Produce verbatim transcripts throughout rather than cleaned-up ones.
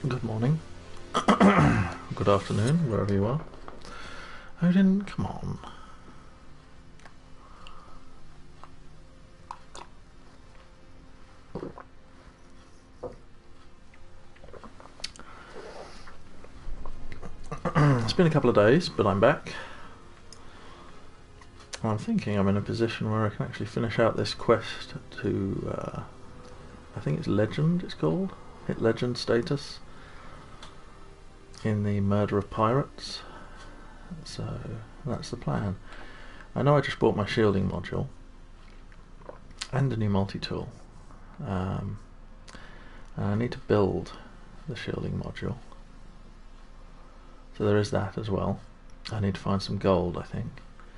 Good morning. Good afternoon, wherever you are. Odin, come on. It's been a couple of days, but I'm back. I'm thinking I'm in a position where I can actually finish out this quest to, uh, I think it's Legend it's called, hit Legend status in the Murder of Pirates. So that's the plan. I know I just bought my shielding module and a new multi-tool, um, and I need to build the shielding module, so there is that as well. I need to find some gold, I think,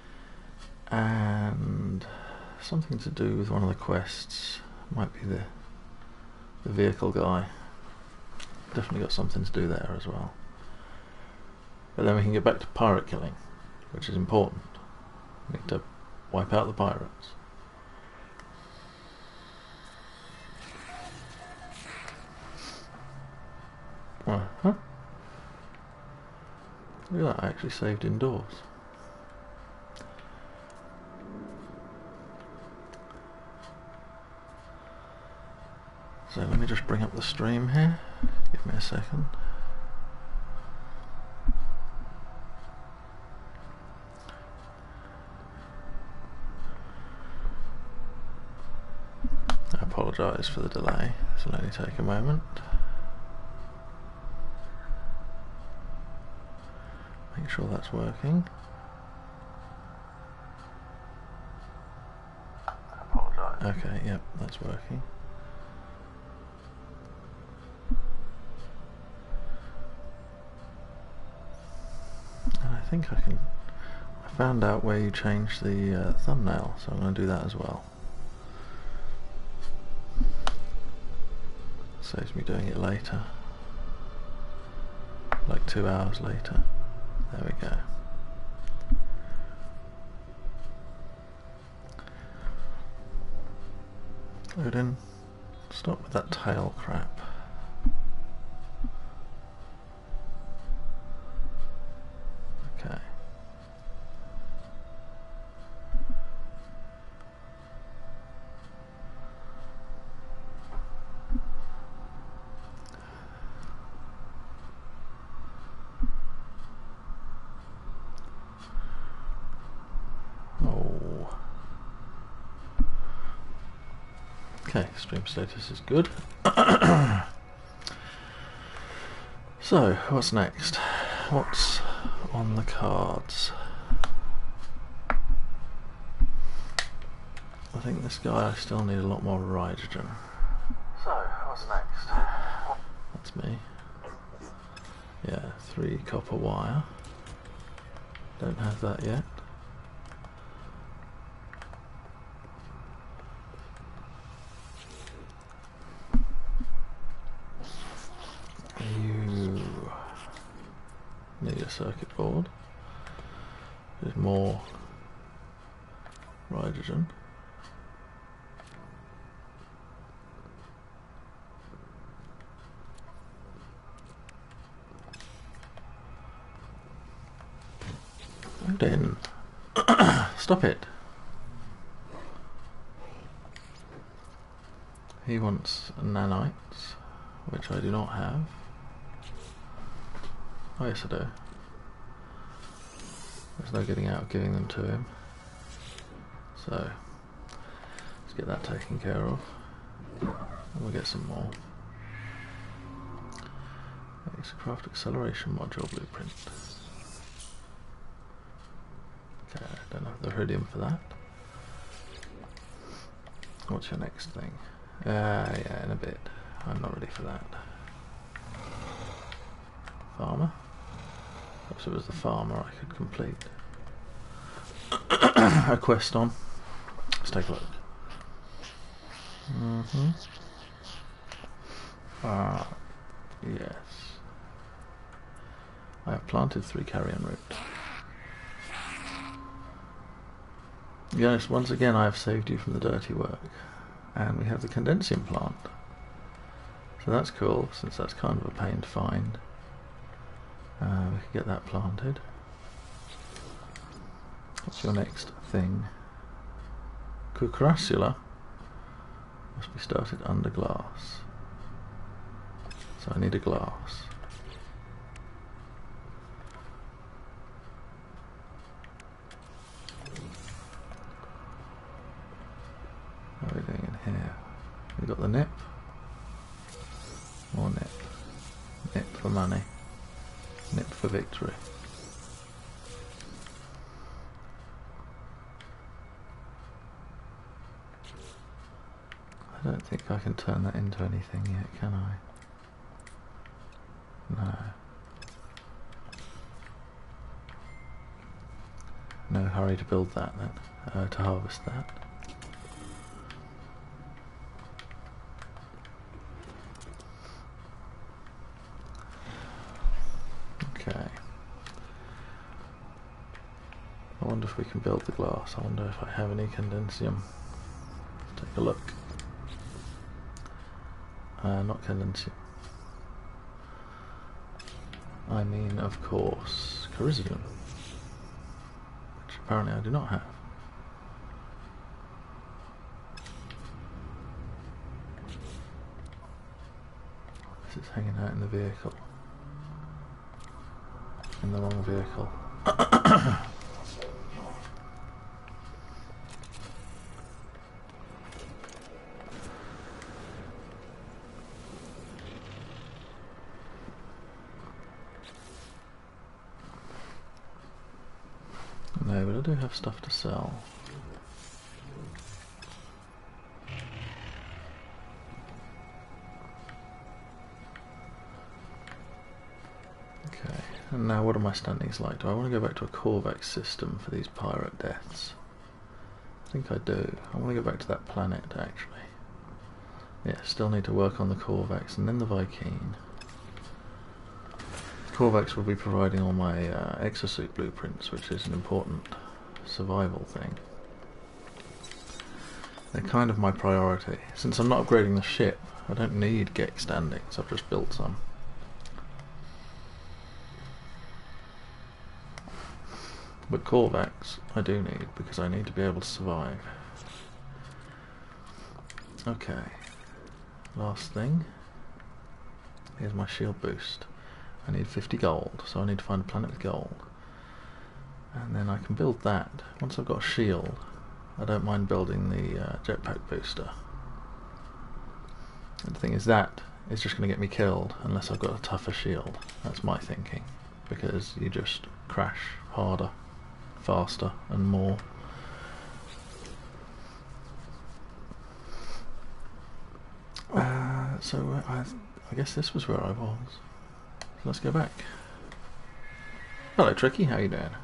and something to do with one of the quests. Might be the the vehicle guy. Definitely got something to do there as well. But then we can get back to pirate killing, which is important. We need to wipe out the pirates. Uh huh. Look at that, I actually saved indoors. So let me just bring up the stream here. Give me a second. I apologise for the delay. This will only take a moment. Make sure that's working. I apologise. Okay, yep, that's working. And I think I can... I found out where you change the uh, thumbnail, so I'm going to do that as well. Saves me doing it later. Like two hours later. There we go. Odin, stop with that tail crap. Okay. Okay, stream status is good. So, what's next? What's on the cards? I think this guy, I still need a lot more hydrogen. So, what's next? That's me. Yeah, three copper wire. Don't have that yet. You need a circuit board. There's more hydrogen. Odin, stop it. He wants nanites, which I do not have. Oh yes I do. There's no getting out of giving them to him. So, let's get that taken care of. And we'll get some more. Craft acceleration module blueprint. Okay, I don't have the iridium for that. What's your next thing? Ah, uh, yeah, in a bit. I'm not ready for that. Farmer? Perhaps it was the farmer I could complete a quest on. Let's take a look. Mm-hmm. Ah, yes. I have planted three carrion root. Yes, once again I have saved you from the dirty work. And we have the condensing plant. So So that's cool, since that's kind of a pain to find. Uh, we can get that planted. What's your next thing? Cucuracula must be started under glass. So I need a glass. What are we doing in here? We got the nip. More nip. Nip for money. Nip for victory. I don't think I can turn that into anything yet, can I? No. No hurry to build that then, uh, to harvest that. Okay. I wonder if we can build the glass. I wonder if I have any condensium. Take a look. Uh, not condensium. I mean, of course, Corisium, which apparently I do not have. This is hanging out in the vehicle. In the wrong vehicle. No, but I do have stuff to sell. Okay, and now what are my standings like? Do I want to go back to a Corvax system for these pirate deaths? I think I do. I want to go back to that planet, actually. Yeah, still need to work on the Corvax and then the Viking. Corvax will be providing all my uh, exosuit blueprints, which is an important survival thing. They're kind of my priority. Since I'm not upgrading the ship, I don't need Gex standings, I've just built some. But Corvax I do need, because I need to be able to survive. Okay, last thing. Here's my shield boost. I need fifty gold, so I need to find a planet with gold. And then I can build that. Once I've got a shield, I don't mind building the uh, jetpack booster. And the thing is, that is just going to get me killed unless I've got a tougher shield. That's my thinking. Because you just crash harder, faster, and more. Uh, so I, I guess this was where I was. Let's go back. Hello Tricky, how you doing?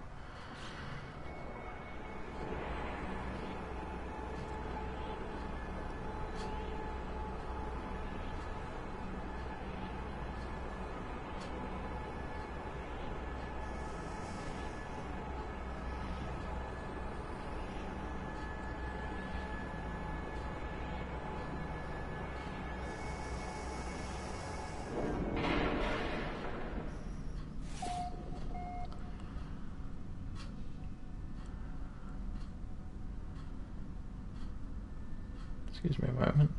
Excuse me a moment.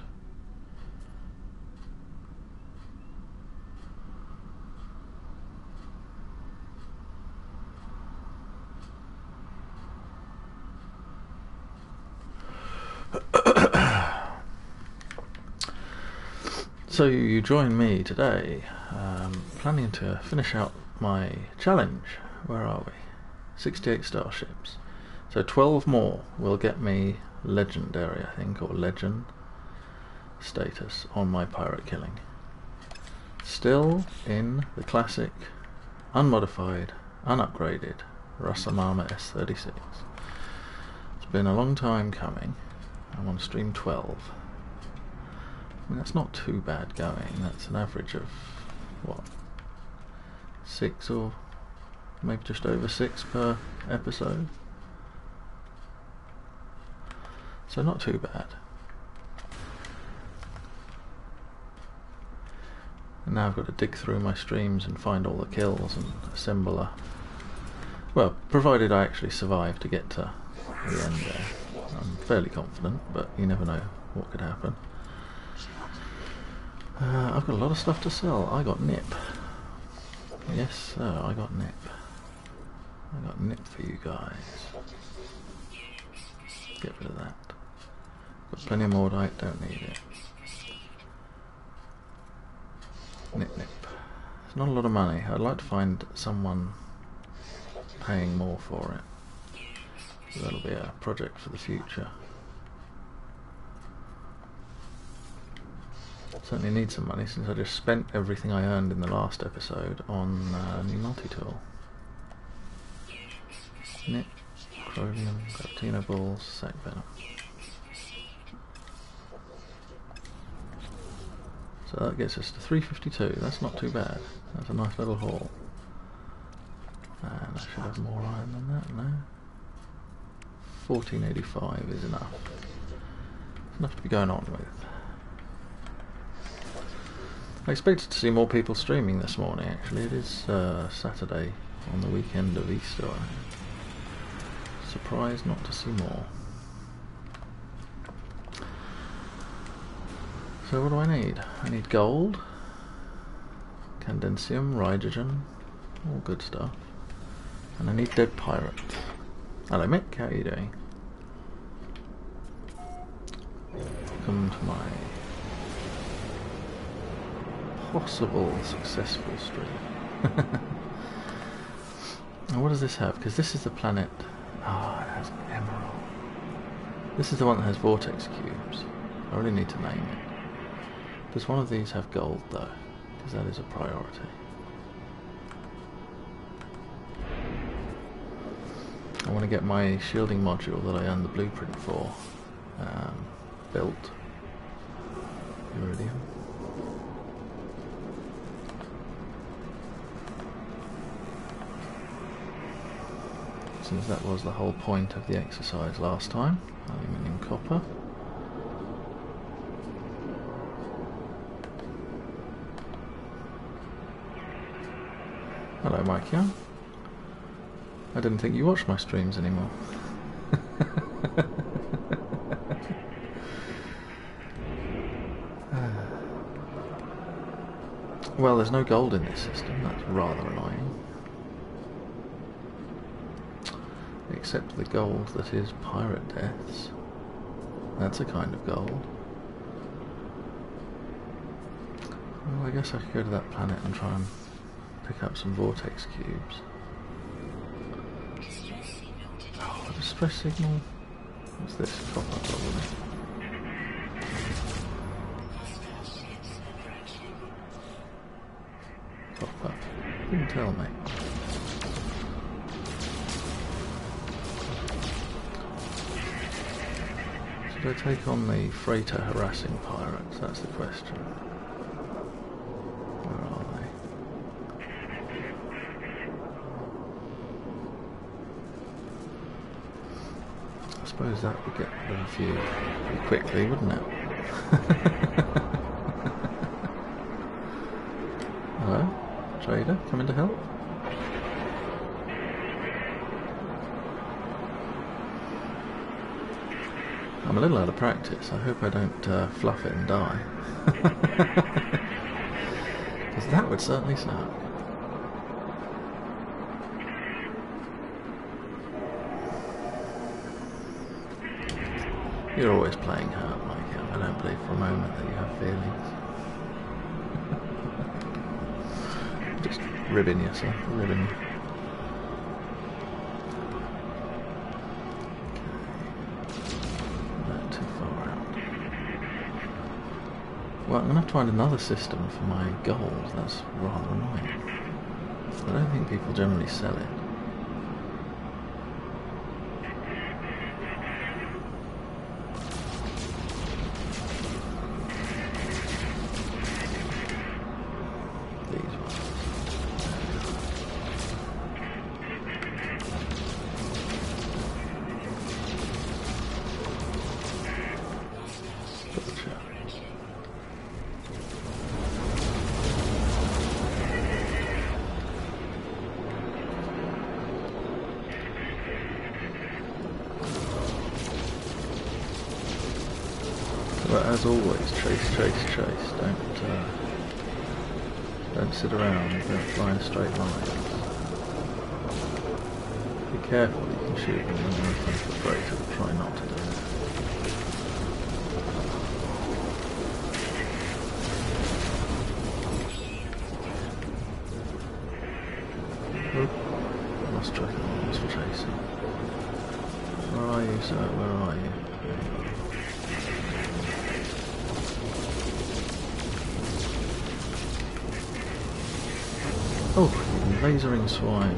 So you join me today, um, planning to finish out my challenge. Where are we? sixty-eight starships. So twelve more will get me legendary, I think, or legend status on my pirate killing. Still in the classic, unmodified, unupgraded Rasamama S thirty-six. It's been a long time coming. I'm on stream twelve. I mean, that's not too bad going. That's an average of, what, six or maybe just over six per episode. So not too bad. now I've got to dig through my streams and find all the kills and assemble a... Well, provided I actually survive to get to the end there. I'm fairly confident, but you never know what could happen. Uh, I've got a lot of stuff to sell. I got nip. Yes, sir, I got nip. I got nip for you guys. Get rid of that. Got plenty of mordite, don't need it. Nip nip. It's not a lot of money. I'd like to find someone paying more for it. So that'll be a project for the future. Certainly need some money since I just spent everything I earned in the last episode on a uh, new multi-tool. Nip, chromium, Gravitino balls, sac venom. So that gets us to three fifty-two. That's not too bad. That's a nice little haul. And I should have more iron than that, no? fourteen eighty-five is enough. It's enough to be going on with. I expected to see more people streaming this morning, actually. It is uh, Saturday on the weekend of Easter. I'm surprised not to see more. So what do I need? I need gold, Candensium, Hydrogen, all good stuff. And I need dead pirates. Hello Mick, how are you doing? Welcome to my possible successful stream. And what does this have? Because this is the planet... Ah, oh, it has emerald. This is the one that has vortex cubes. I really need to name it. Does one of these have gold though? Because that is a priority. I want to get my shielding module that I earned the blueprint for um, built. Iridium. Since that was the whole point of the exercise last time. Aluminium, copper. Hello Mike Young. I didn't think you watched my streams anymore. Well, there's no gold in this system, that's rather annoying. Except the gold that is pirate deaths. That's a kind of gold. Well, I guess I could go to that planet and try and pick up some vortex cubes. Oh, the stress signal. What's this? Copper, probably. Copper. Couldn't tell me. Should I take on the freighter harassing pirates? That's the question. Where are they? I suppose that would get rid of a few pretty quickly, wouldn't it? Hello? Trader, coming to help? I'm a little out of practice. I hope I don't uh, fluff it and die. Because that would certainly suck. You're always playing hurt, Mike. I don't believe for a moment that you have feelings. Just ribbing yourself, ribbing you. Not too far out. Well, I'm going to have to find another system for my gold. That's rather annoying. I don't think people generally sell it. as always, chase, chase, chase. Don't uh, don't sit around. Don't fly in straight lines. Be careful. You can shoot them when you're afraid to try not to do it. Oop. Lost track of lost chasing. Where are you, sir? Where are you? There you are. Oh, lasering swine.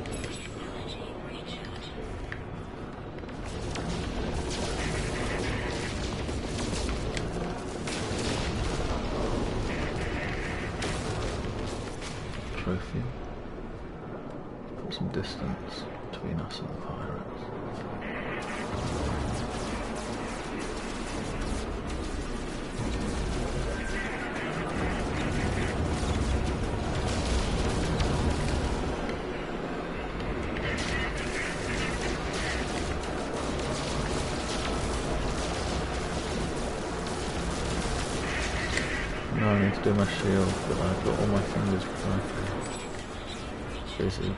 Trophy. Put some distance between us and the pirates. Now I need to do my shield, but I've got all my fingers busy.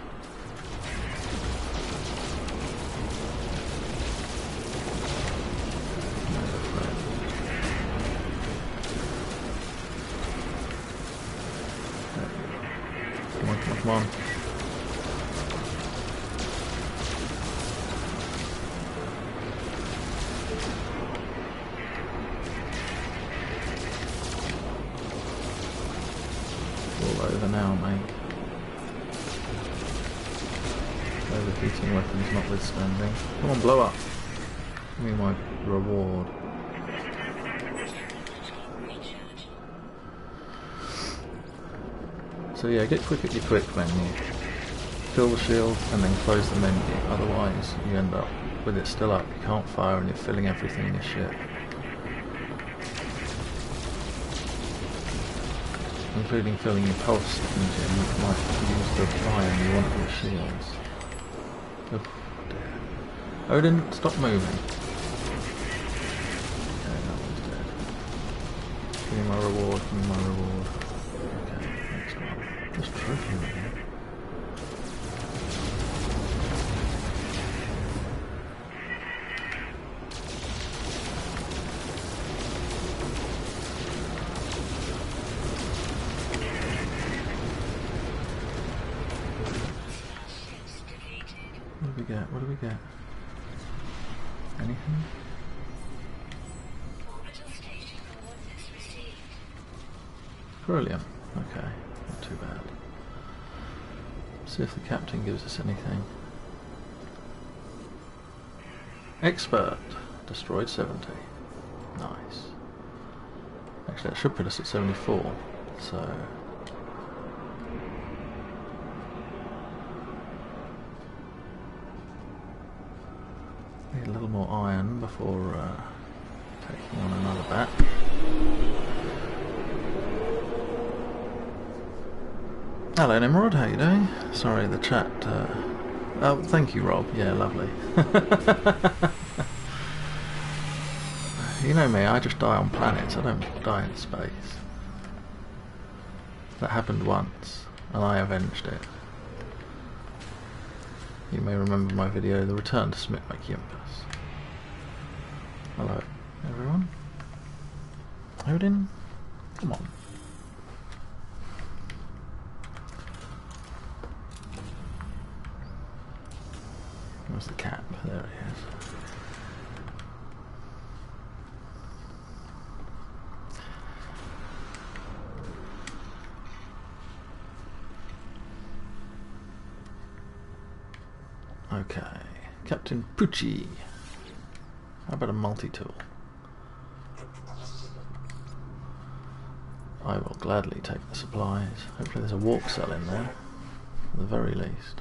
Come on, come on, come on. All over now, mate. Overheating weapons notwithstanding. Come on, blow up. Give me my reward. So yeah, get quick at your quick menu. Fill the shield and then close the menu. Otherwise you end up with it still up. You can't fire and you're filling everything in your ship. Including filling your pulse engine, you might use the fire you want your shields. Oh dear. Odin, stop moving. Okay, that one's dead. Give me my reward, give me my reward. Okay, next one. Just trophy right here. What do we get? What do we get? Anything? Beryllium. Okay, not too bad. See if the captain gives us anything. Expert. Destroyed seventy. Nice. Actually, that should put us at seventy-four. So... need a little more iron before uh, taking on another bat. Hello Nimrod, how you doing? Sorry, the chat... Uh... Oh, thank you Rob, yeah, lovely. You know me, I just die on planets, I don't die in space. That happened once, and I avenged it. You may remember my video, The Return to Smithwick-Yimpus. Hello, everyone. Odin, come on. Where's the cap? There he is. Okay, Captain Pucci. How about a multi-tool? I will gladly take the supplies. Hopefully there's a warp cell in there, at the very least.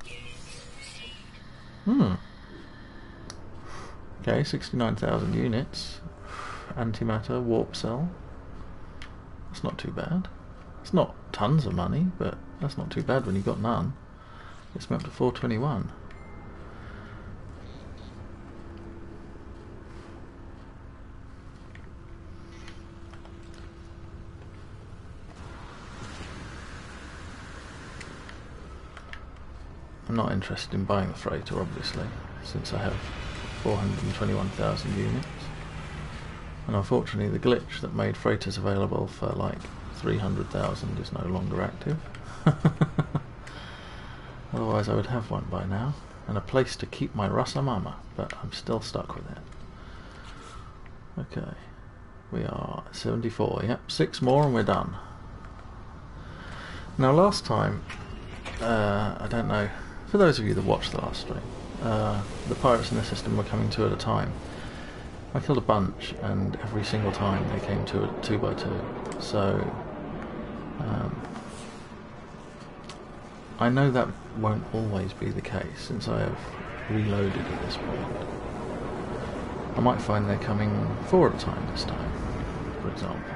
Hmm. Okay, sixty-nine thousand units. Antimatter, warp cell. That's not too bad. It's not tons of money, but that's not too bad when you've got none. Gets me up to four twenty-one. I'm not interested in buying the freighter, obviously, since I have four hundred twenty-one thousand units. And unfortunately the glitch that made freighters available for like three hundred thousand is no longer active. Otherwise I would have one by now, and a place to keep my Rasamama, but I'm still stuck with it. Okay, we are at seventy-four, yep, six more and we're done. Now last time, uh, I don't know, for those of you that watched the last stream, uh, the pirates in the system were coming two at a time. I killed a bunch, and every single time they came two, two by two, so um, I know that won't always be the case, since I have reloaded at this point. I might find they're coming four at a time this time, for example.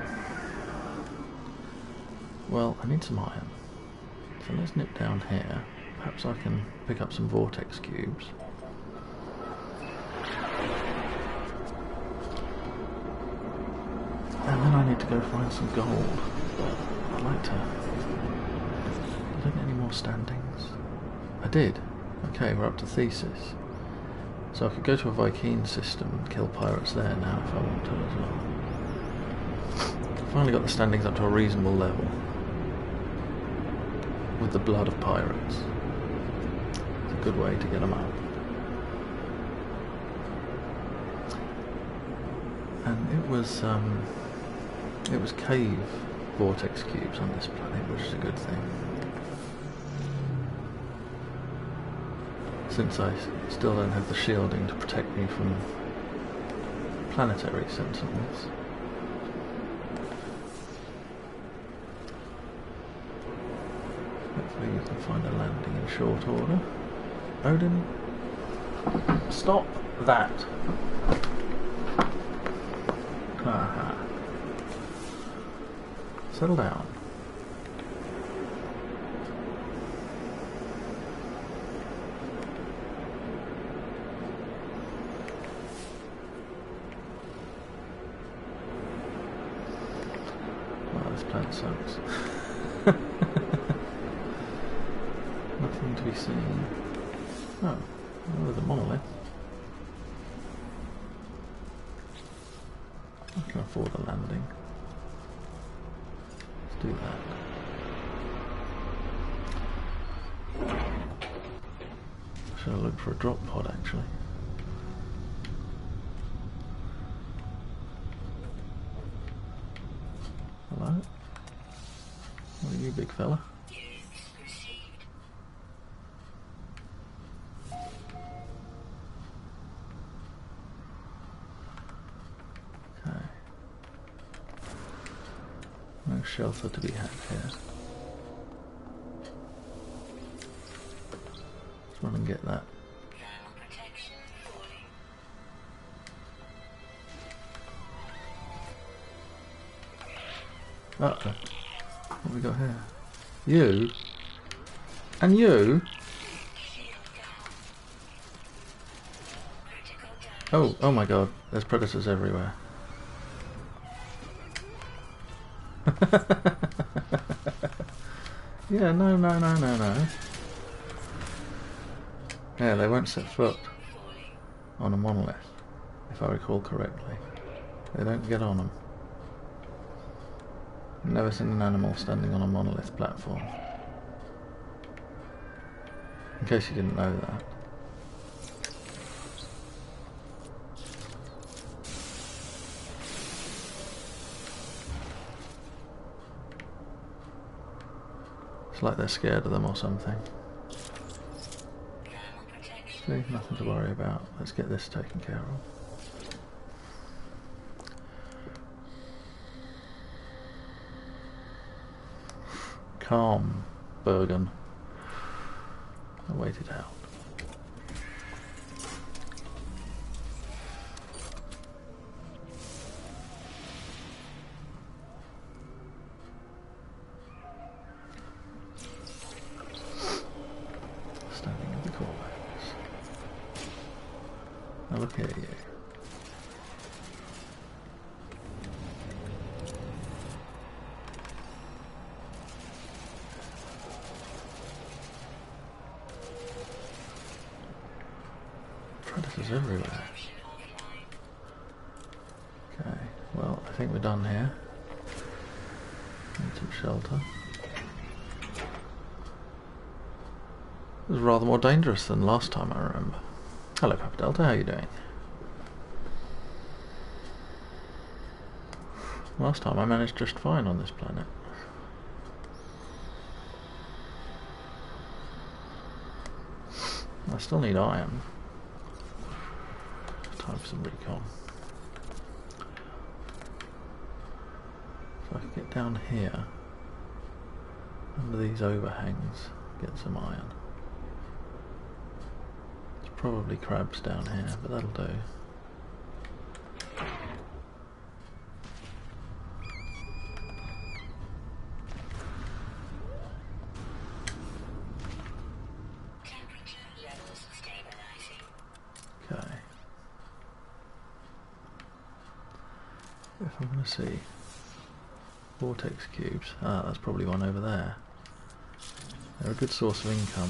Well, I need some iron, so let's nip down here. Perhaps I can pick up some vortex cubes. And then I need to go find some gold. I'd like to... Did I get any more standings? I did. Okay, we're up to Thesis. So I could go to a Viking system and kill pirates there now if I want to as well. Finally got the standings up to a reasonable level. With the blood of pirates. It's a good way to get them up. And it was, um... it was cave vortex cubes on this planet, which is a good thing. Since I still don't have the shielding to protect me from planetary sentinels. Hopefully we can find a landing in short order. Odin, stop that! Aha. Settle down. Wow, this planet sucks. Nothing to be seen. Oh, oh, there's a monolith. I can afford a landing. Let's do that. Should have looked for a drop pod actually. Hello? What are you, big fella? No shelter to be had here. Let's run and get that. Uh oh. What have we got here? You? And you? Oh, oh my god, there's predators everywhere. Yeah, no, no, no, no, no. Yeah, they won't set foot on a monolith, if I recall correctly. They don't get on them. I've never seen an animal standing on a monolith platform. In case you didn't know that. It's like they're scared of them or something. See, nothing to worry about. Let's get this taken care of. Calm, Bergen. I'll wait it out. Now look here, you. predators everywhere. Okay, well, I think we're done here. Need some shelter. It was rather more dangerous than last time, I remember. Hello, Papa Delta, how are you doing? Last time I managed just fine on this planet. I still need iron. Time for some recon. So I can get down here, under these overhangs, get some iron. There's probably crabs down here, but that'll do. If I'm going to see vortex cubes, ah, that's probably one over there. They're a good source of income.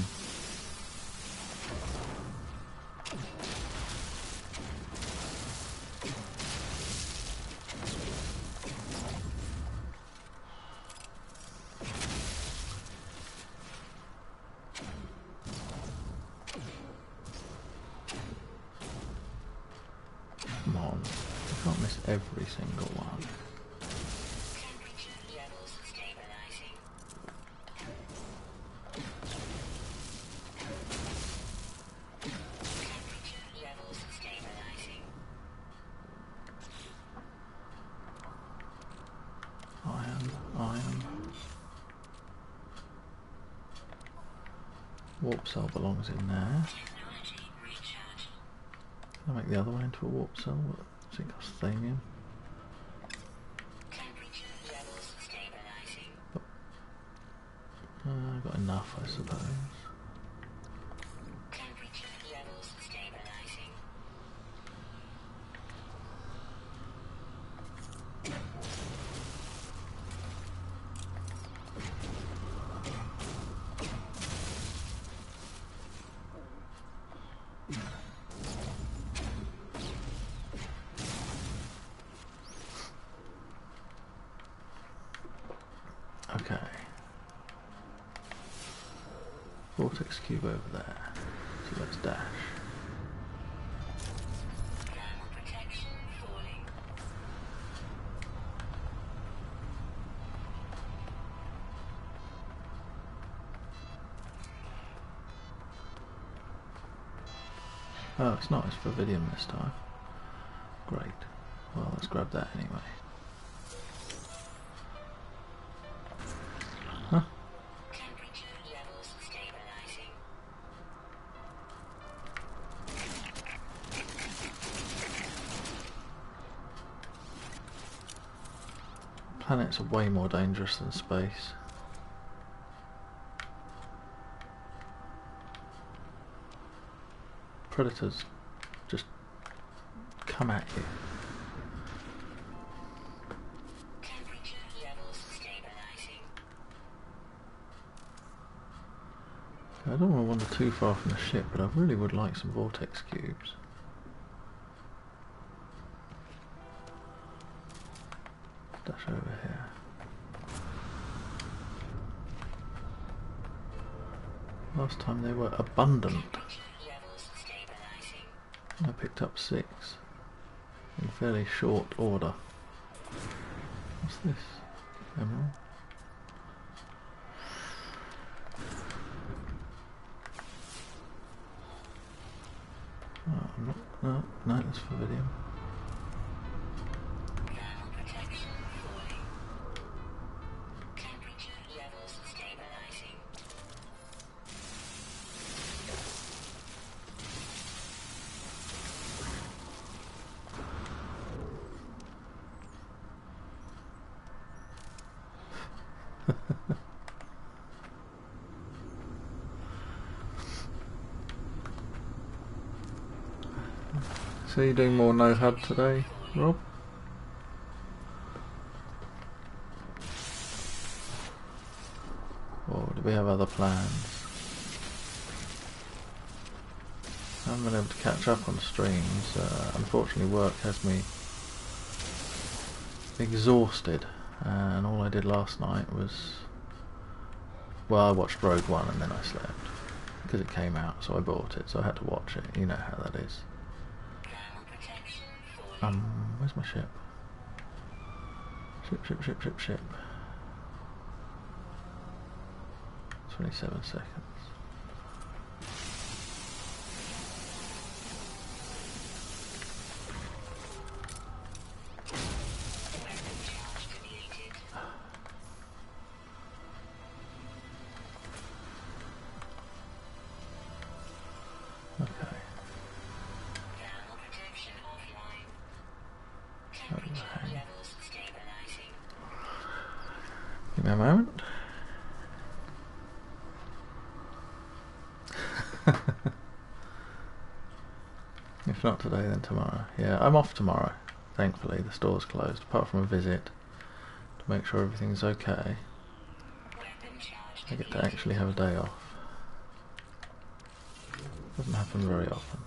Come on. Can't miss every single one. Temperature levels stabilizing. Temperature levels stabilizing. Iron, iron. Warp cell belongs in there. Technology recharge. Can I make the other one into a warp cell? Zinc Arsenium. Temperature levels stabilizing. Uh, I've got enough, I suppose. Temperature levels stabilizing. Okay. Vortex cube over there. So let's dash. Thermal protection falling. Oh, it's not, it's Vividium this time. Great. Well, let's grab that anyway. Huh? Temperature levels stabilizing. Planets are way more dangerous than space. Predators just come at you. Temperature levels stabilizing. I don't want to wander too far from the ship, but I really would like some vortex cubes. Dash over here. Last time they were abundant. Temperature levels stabilizing. I picked up six in fairly short order. What's this? Emerald? Oh, I'm not, no, no, that's Vividium. Thermal protection falling. Temperature levels stabilizing. So you're doing more no hub today, Rob? Or do we have other plans? I haven't been able to catch up on streams. Uh, unfortunately, work has me exhausted, and all I did last night was, well, I watched Rogue One and then I slept because it came out, so I bought it, so I had to watch it. You know how that is. Um, where's my ship? Ship, ship, ship, ship, ship. twenty-seven seconds. Give me a moment. If not today, then tomorrow. Yeah, I'm off tomorrow. Thankfully, the store's closed, apart from a visit to make sure everything's okay. I get to actually have a day off. Doesn't happen very often.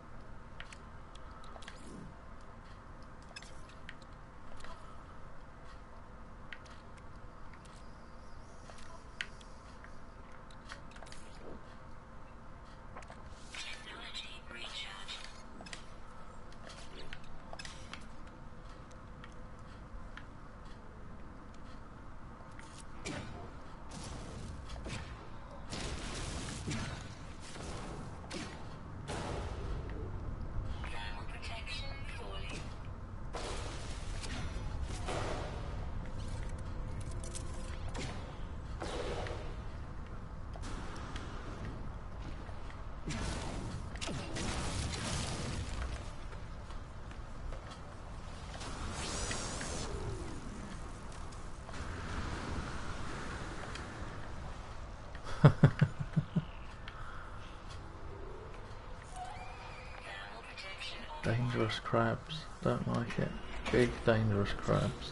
Dangerous crabs, don't like it. Big dangerous crabs.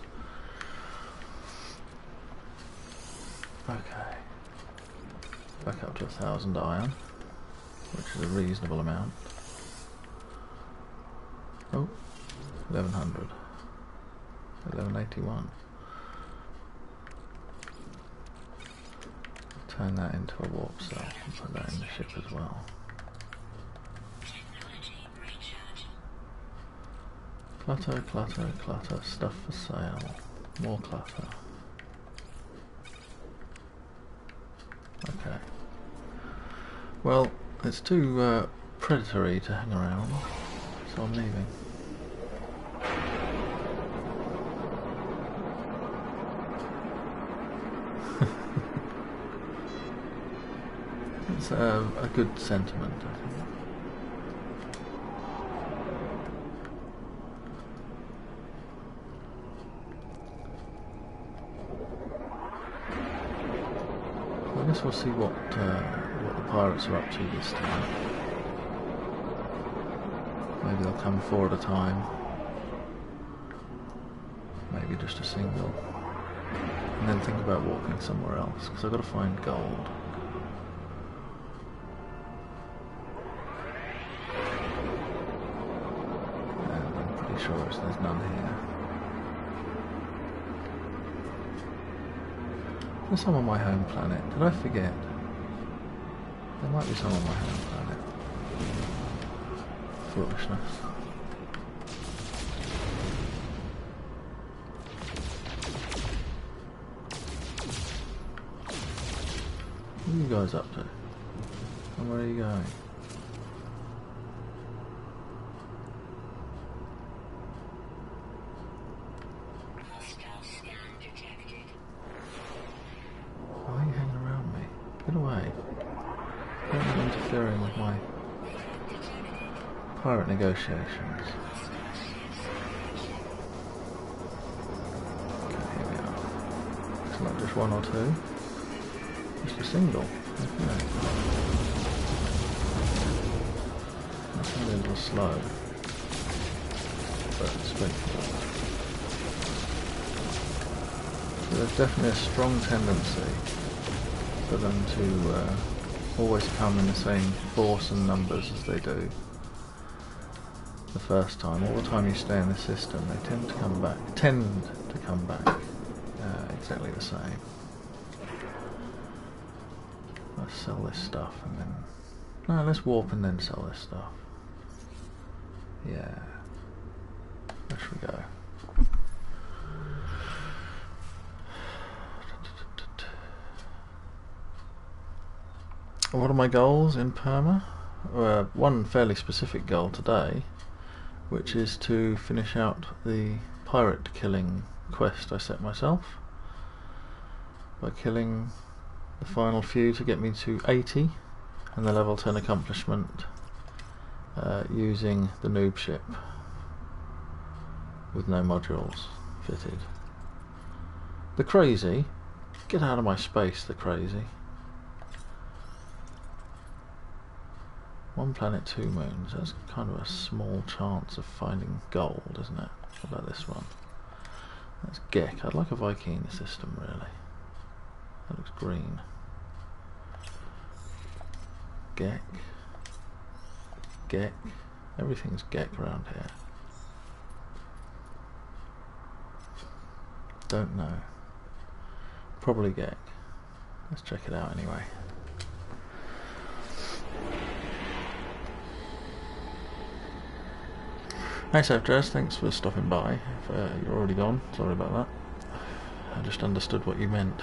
Okay. Back up to a thousand iron, which is a reasonable amount. Oh, eleven hundred. eleven eighty-one. Turn that into a warp cell and put that in the ship as well. Clutter, clutter, clutter, stuff for sale. More clutter. Okay. Well, it's too uh, predatory to hang around, so I'm leaving. It's uh, a good sentiment, I think. I guess we'll see what uh, what the pirates are up to this time. Maybe they'll come four at a time. Maybe just a single. And then think about walking somewhere else, because I've got to find gold. And I'm pretty sure there's none here. There's some on my home planet. Did I forget? There might be some on my home planet. Foolishness. What are you guys up to? And where are you going? Why are you hanging around me? Get away. Don't be interfering with my pirate negotiations. Okay, here we are. It's not just one or two. Just a single. Okay. That's a little slow, but straightforward. So there's definitely a strong tendency for them to uh, always come in the same force and numbers as they do the first time. All the time you stay in the system, they tend to come back, tend to come back uh, exactly the same. Let's sell this stuff and then... No, let's warp and then sell this stuff. Yeah. There we go. What are my goals in Perma? Uh, one fairly specific goal today, which is to finish out the pirate killing quest I set myself by killing the final few to get me to eighty and the level ten accomplishment uh, using the noob ship with no modules fitted. The crazy, get out of my space, the crazy. One planet, two moons. That's kind of a small chance of finding gold, isn't it? What about this one? That's Gek. I'd like a Viking system, really. That looks green. Gek. Gek. Everything's Gek around here. Don't know. Probably Gek. Let's check it out anyway. Hey Safdress, thanks for stopping by. If uh, you're already gone, sorry about that. I just understood what you meant.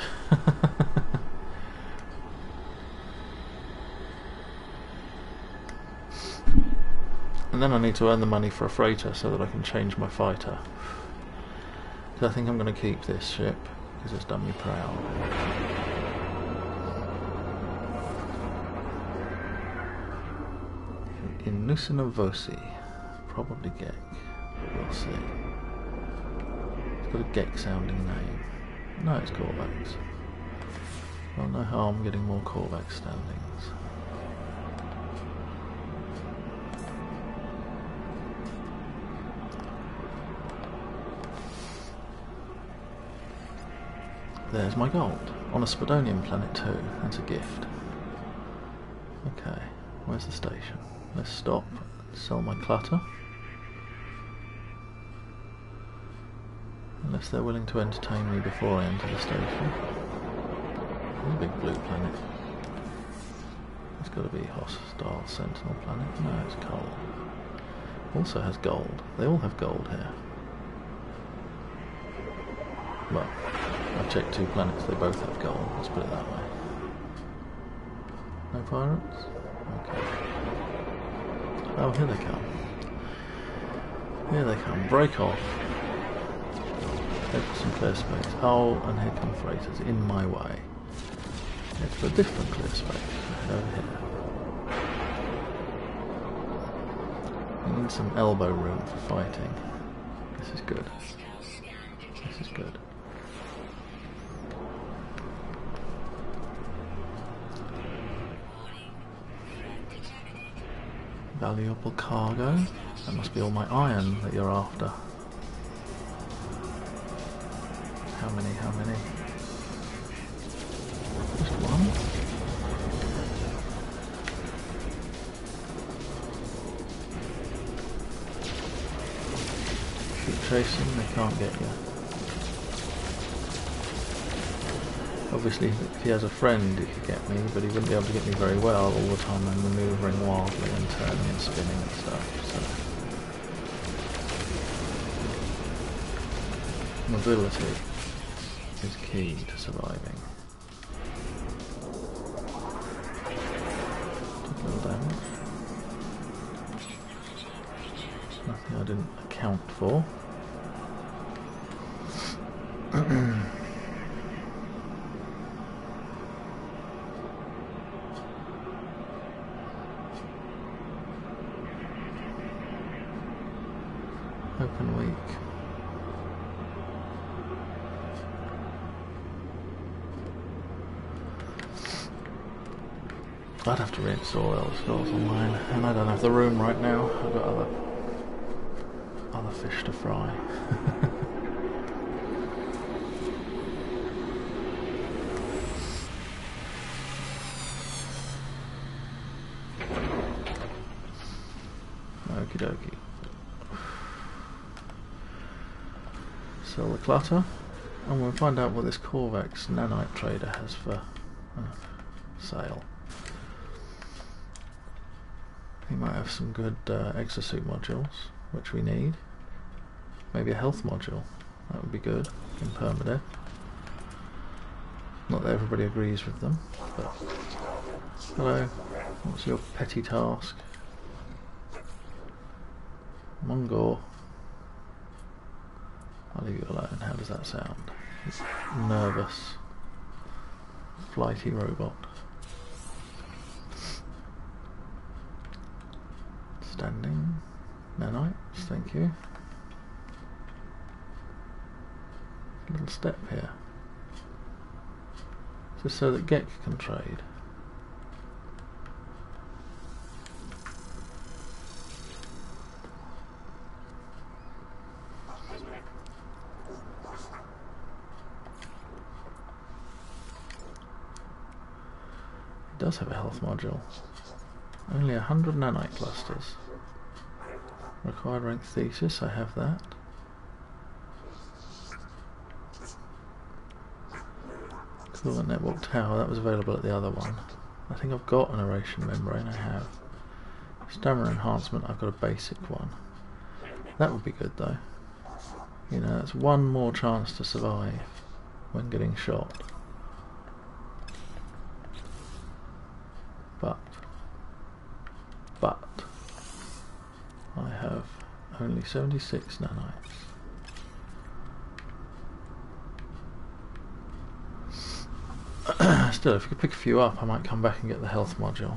And then I need to earn the money for a freighter so that I can change my fighter. So I think I'm going to keep this ship because it's done me proud. In Nusinavosi. Probably Gek. We'll see. It's got a Gek sounding name. No, it's Corvax. Well, no harm getting more Corvax standings. There's my gold. On a Spodonian planet too. That's a gift. Okay, where's the station? Let's stop. Sell my clutter. Unless they're willing to entertain me before I enter the station. There's a big blue planet. It's got to be hostile sentinel planet. No, it's coal. Also has gold. They all have gold here. Well, I've checked two planets, they both have gold. Let's put it that way. No pirates? Okay. Oh, here they come. Here they come. Break off. Head for some clear space. Oh, and here come freighters in my way. Head for a different clear space. Head over here. I need some elbow room for fighting. This is good. This is good. Valuable cargo. That must be all my iron that you're after. How many, how many? Just one? Keep chasing, they can't get you. Obviously, if he has a friend, he could get me, but he wouldn't be able to get me very well all the time. I'm manoeuvring wildly and turning and spinning and stuff. So mobility is key to surviving. Took a little damage. Nothing I didn't account for. Open week. I'd have to reinstall Elder Scrolls Online, and I don't have the room right now. I've got other other fish to fry. Okie dokie. Sell the clutter, and we'll find out what this Corvex nanite trader has for uh, sale. He might have some good uh, exosuit modules, which we need. Maybe a health module, that would be good in PERMADEATH. Not that everybody agrees with them, but... Hello, what's your petty task? Mongol. I'll leave you alone. How does that sound? Nervous. Flighty robot. Standing. Nanites, thank you. Little step here. Just so that Gek can trade. It does have a health module. Only a hundred nanite clusters. Required rank thesis, I have that. Coolant network tower, that was available at the other one. I think I've got an aeration membrane, I have. Stamina enhancement, I've got a basic one. That would be good though. You know, that's one more chance to survive when getting shot. But, but, I have only seventy-six nanites. Still, if you could pick a few up, I might come back and get the health module.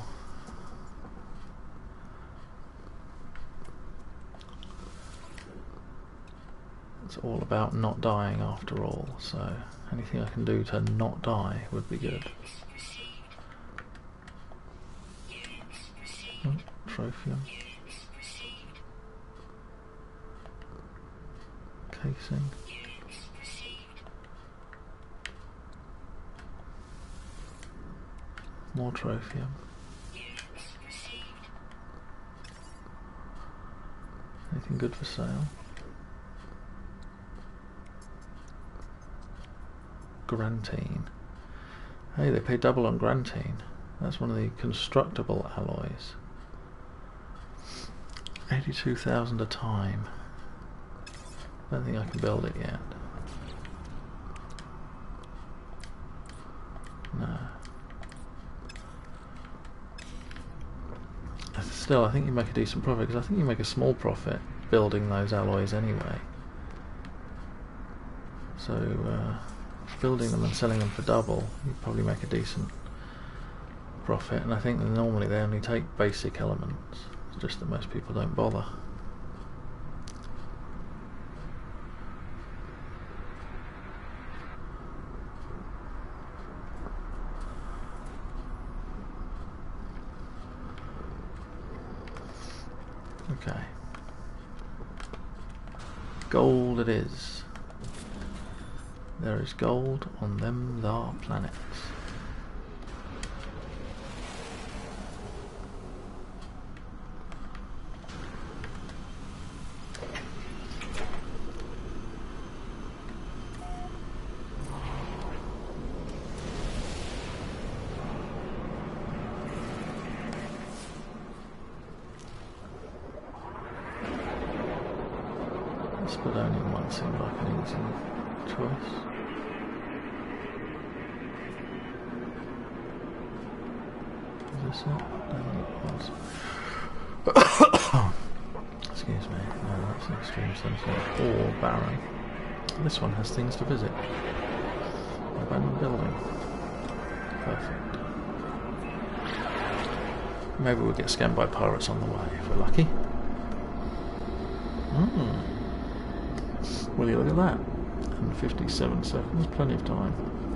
It's all about not dying after all, so anything I can do to not die would be good. Oh, trophium. Casing. More trophium. Anything good for sale? Grantine. Hey, they pay double on Grantine. That's one of the constructible alloys. eighty-two thousand a time. Don't think I can build it yet. No. Still, I think you make a decent profit, because I think you make a small profit building those alloys anyway. So, uh, building them and selling them for double, you probably make a decent profit. And I think that normally they only take basic elements. It's just that most people don't bother. Okay. Gold it is. There is gold on them thar planets. Spladonium one seemed like an easy choice. Is this it? I think it was. Excuse me. No, that's an extreme sentinel or barren. This one has things to visit. Abandoned building. Perfect. Maybe we'll get scammed by pirates on the way if we're lucky. Hmm. Will you look at that? And fifty-seven seconds, plenty of time.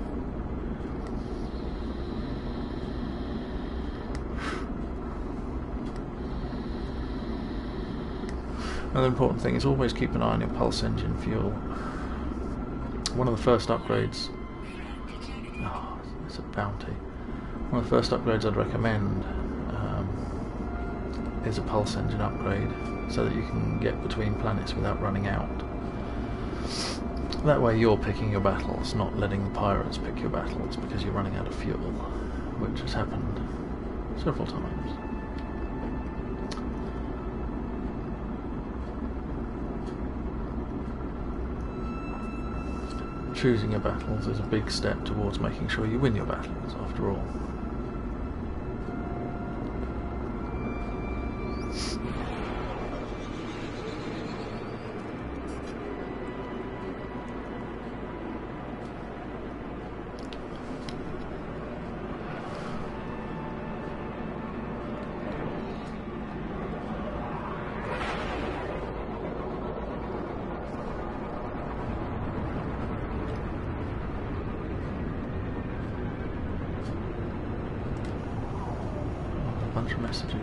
Another important thing is always keep an eye on your pulse engine fuel. One of the first upgrades... Oh, it's a bounty. One of the first upgrades I'd recommend um, is a pulse engine upgrade, so that you can get between planets without running out. That way you're picking your battles, not letting the pirates pick your battles because you're running out of fuel, which has happened several times. Choosing your battles is a big step towards making sure you win your battles, after all. Bunch of messages.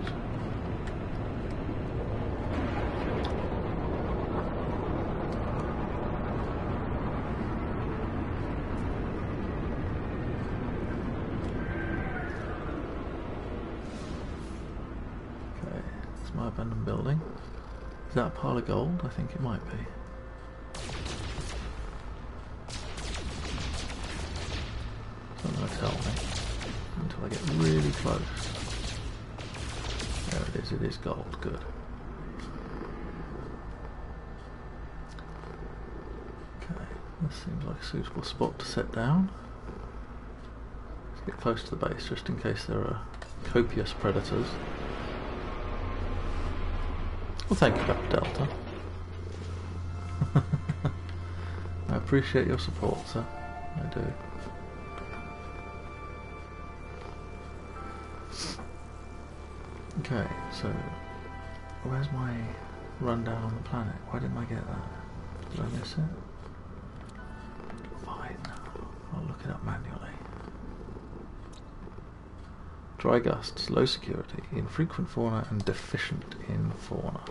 Okay, it's my abandoned building. Is that a pile of gold? I think it might be. It's not going to tell me until I get really close. There it is, it is gold, good. Okay, this seems like a suitable spot to set down. Let's get close to the base just in case there are copious predators. Well, thank you, Delta. I appreciate your support, sir. I do. Okay, so where's my rundown on the planet? Why didn't I get that? Did I miss it? Fine, I'll look it up manually. Dry gusts, low security, infrequent fauna and deficient in fauna.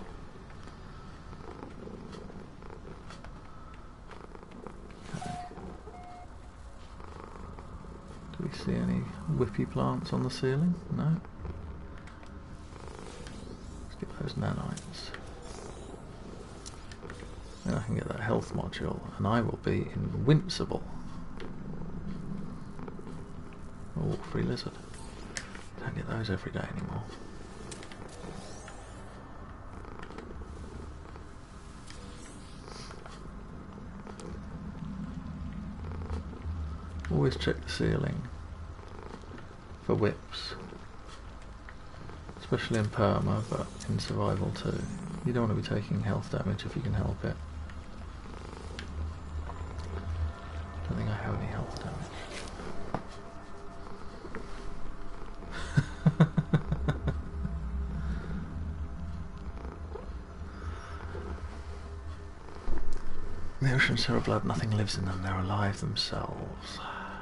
Okay. Do we see any whippy plants on the ceiling? No? Get those nanites. Then I can get that health module and I will be invincible. Oh, free lizard. Don't get those every day anymore. Always check the ceiling for whips. Especially in perma, but in survival too. You don't want to be taking health damage if you can help it. I don't think I have any health damage. The oceans are blood, nothing lives in them, they're alive themselves.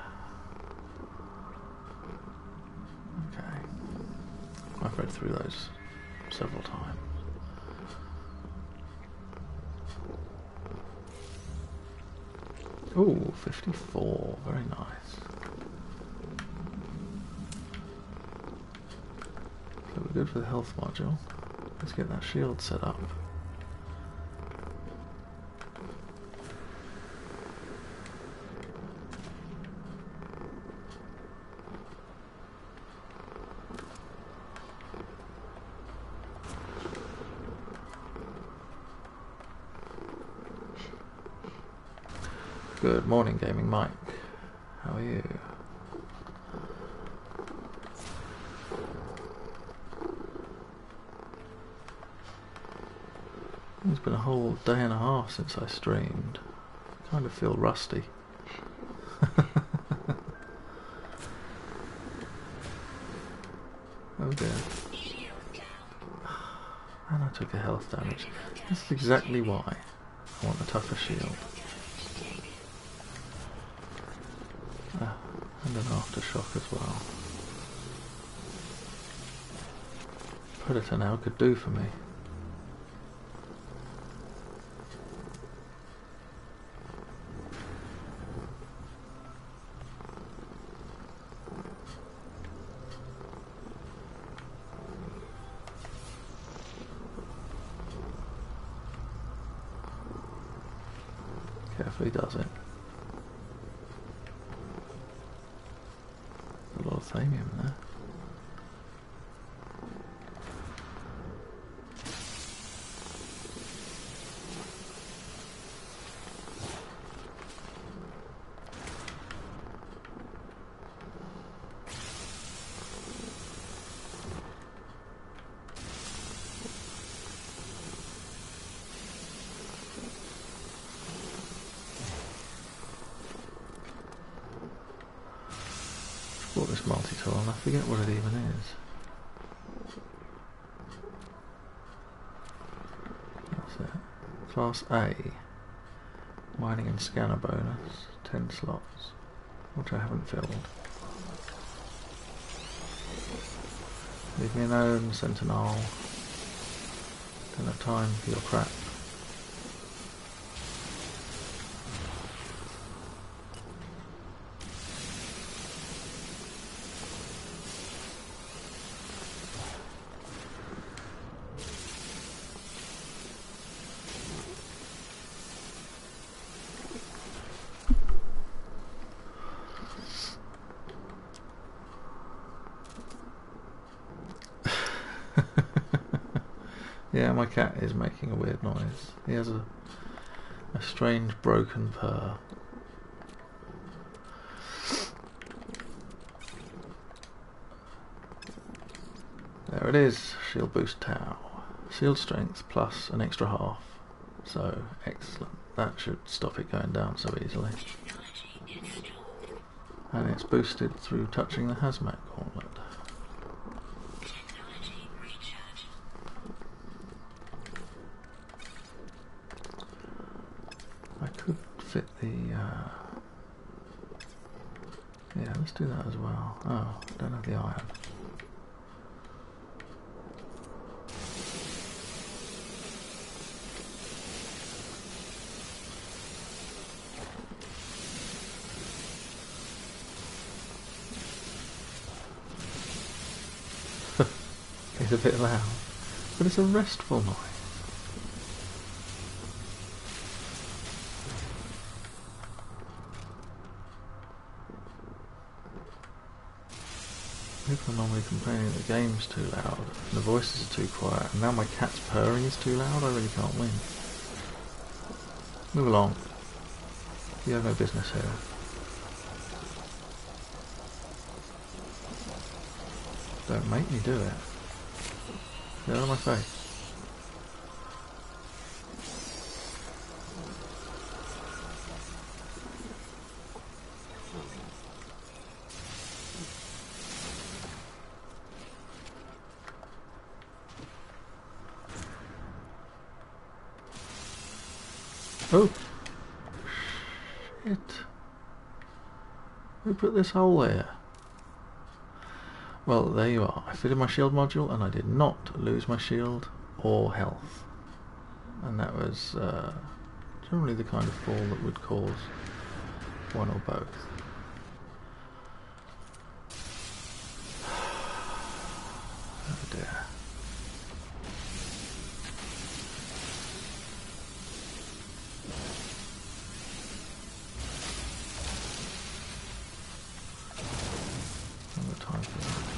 I've read through those several times. Ooh, fifty-four, very nice. So we're good for the health module. Let's get that shield set up. Good morning, Gaming Mike. How are you? It's been a whole day and a half since I streamed. I kind of feel rusty. Oh dear. And I took a health damage. This is exactly why I want a tougher shield. Ah, and an aftershock as well. Predator now could do for me. Hopefully does it. A lot of thamium there. Bought this multi-tool and I forget what it even is. That's it. Class A. Mining and scanner bonus. ten slots. Which I haven't filled. Leave me alone, Sentinel. Don't have time for your crap. Yeah, my cat is making a weird noise. He has a, a strange broken purr. There it is, shield boost Tau. Shield strength plus an extra half. So, excellent. That should stop it going down so easily. And it's boosted through touching the hazmat gauntlet. I could fit the, uh, yeah, let's do that as well. Oh, I don't have the iron. It's a bit loud, but it's a restful noise. People are normally complaining that the game's too loud, and the voices are too quiet, and now my cat's purring is too loud. I really can't win. Move along. You have no business here. Don't make me do it. Get out of my face. Oh! Shit. Who put this hole there? Well, there you are. I fitted my shield module and I did not lose my shield or health. And that was uh, generally the kind of fall that would cause one or both. Oh dear. No time for that.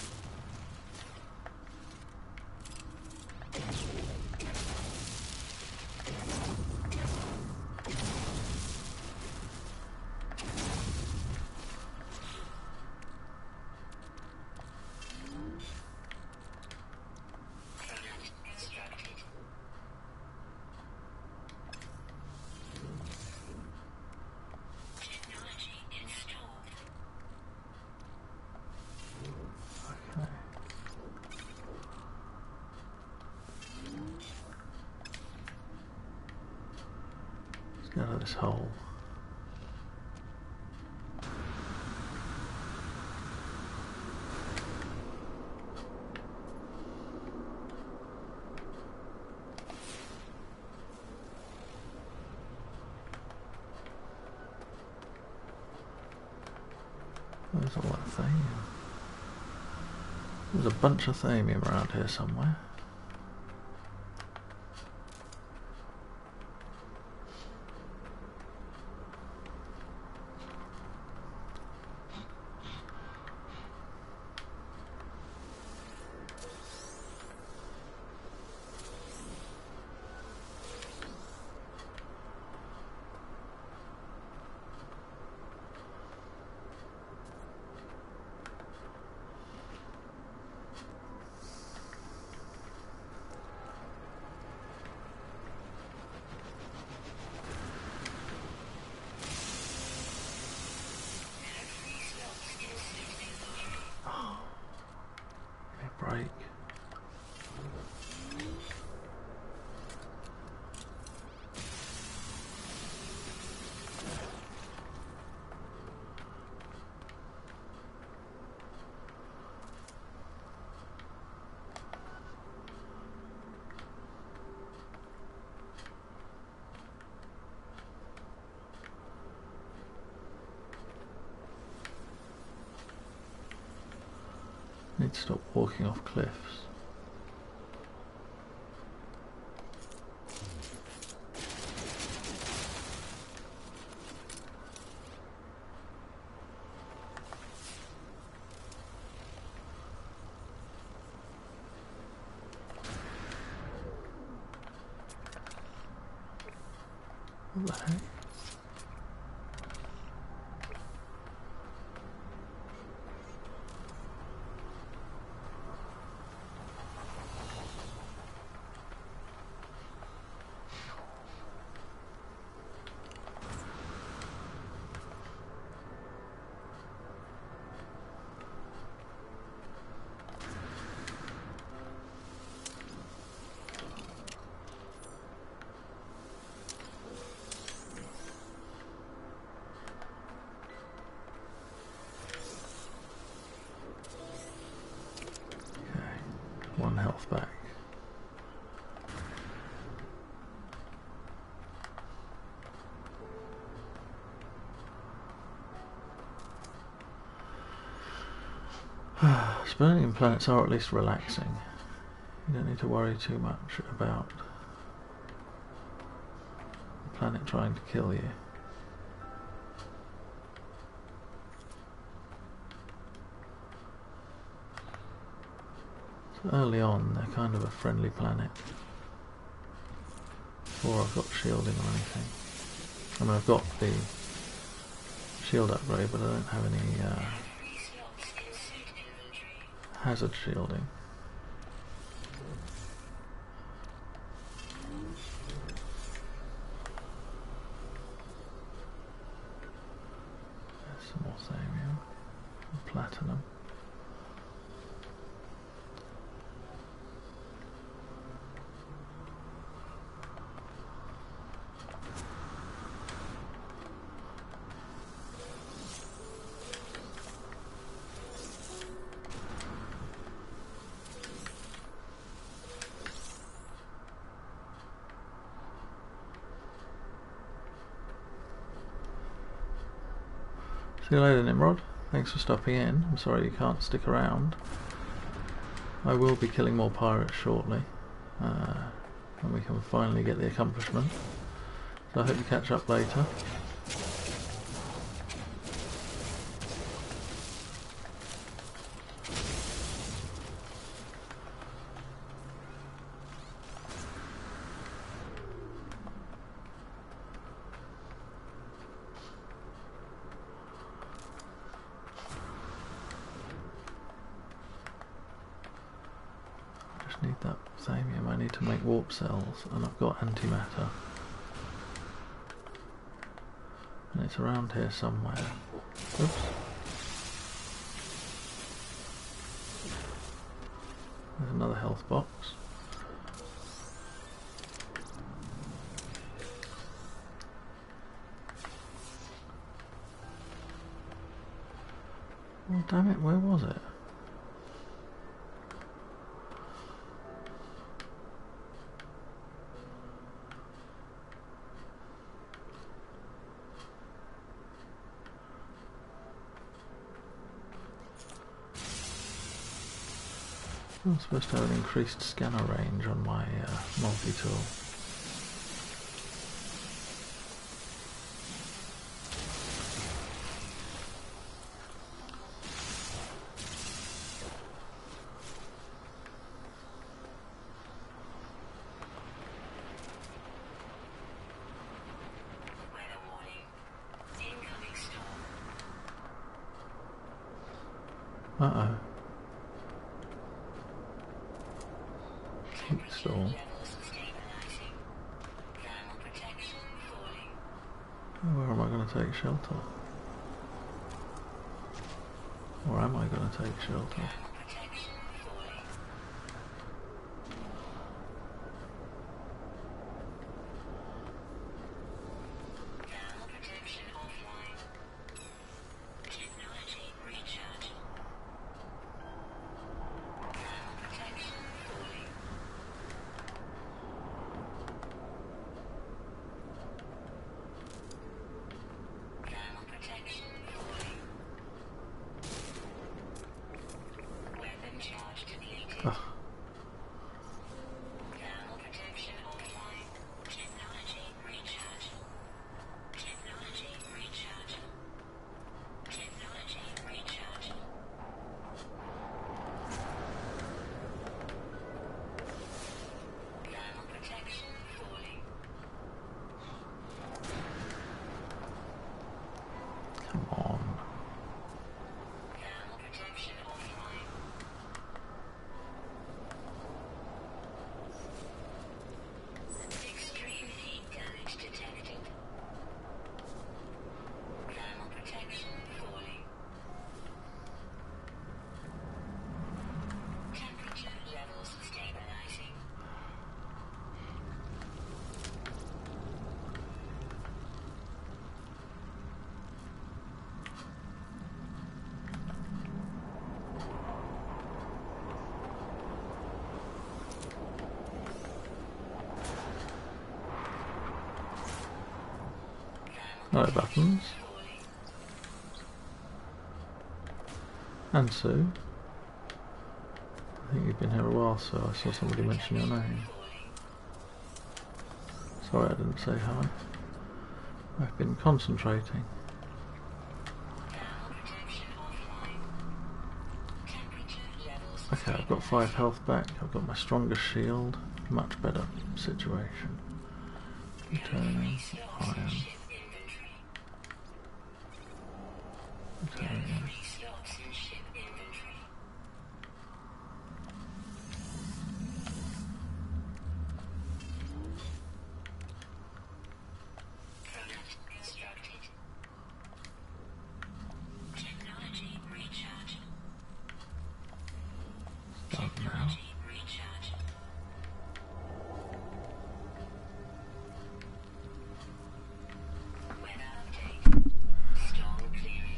Get out of this hole. Where's all that thamium? There's a bunch of thamium around here somewhere. Need to stop walking off cliffs. What the heck? One health back. Spurning planets are at least relaxing. You don't need to worry too much about the planet trying to kill you. Early on, they're kind of a friendly planet. Or I've got shielding or anything. I mean, I've got the shield upgrade, but I don't have any uh, hazard shielding. There's some more thamium and platinum. See you later, Nimrod. Thanks for stopping in. I'm sorry you can't stick around. I will be killing more pirates shortly, uh, and we can finally get the accomplishment. So I hope you catch up later. Need that thamium. I need to make warp cells, and I've got antimatter, and it's around here somewhere. Oops. There's another health box. Oh damn it, where was it? I'm supposed to have an increased scanner range on my uh, multi-tool. Uh-oh. Storm. Where am I going to take shelter? Or am I going to take shelter? Ugh. Thermal protection offline. Technology recharge. Technology recharge. Technology recharge. Thermal protection falling. Come on. Thermal protection offline. Extreme heat damage detected. Thermal protection falling. Temperature levels stabilizing. Hello, buttons. Falling. And Sue. I think you've been here a while, so I saw somebody mention your name. Sorry I didn't say hi. I've been concentrating. Thermal protection offline. Temperature levels Okay, I've got five health back. I've got my strongest shield. Much better situation. Returning iron. ship inventory. Returning. Three slots in ship inventory. Product constructed. Technology recharge. Done now. Technology recharge. Weather update. Storm clearing.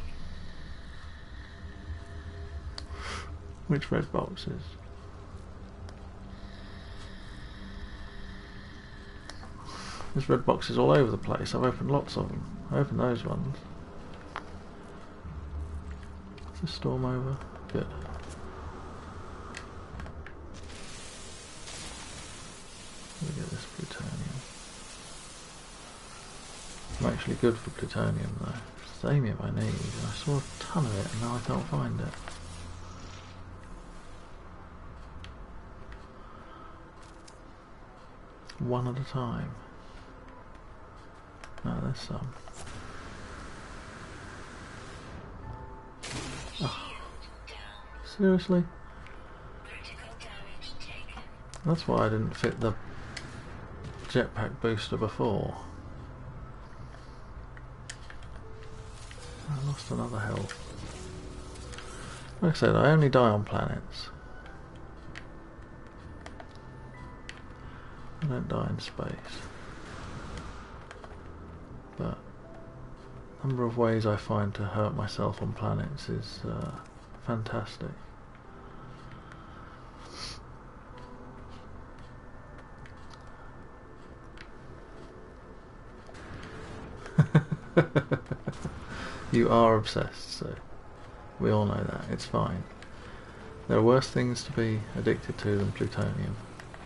Which red boxes? There's red boxes all over the place. I've opened lots of them. I opened those ones. Is the storm over? Good. Let me get this plutonium. I'm actually good for plutonium though. It's the same I need. I saw a ton of it and now I can't find it. One at a time. No, there's some. Oh, seriously? Critical damage taken. That's why I didn't fit the jetpack booster before. I lost another health. Like I said, I only die on planets. I don't die in space. But the number of ways I find to hurt myself on planets is uh, fantastic. You are obsessed, so we all know that. It's fine. There are worse things to be addicted to than plutonium.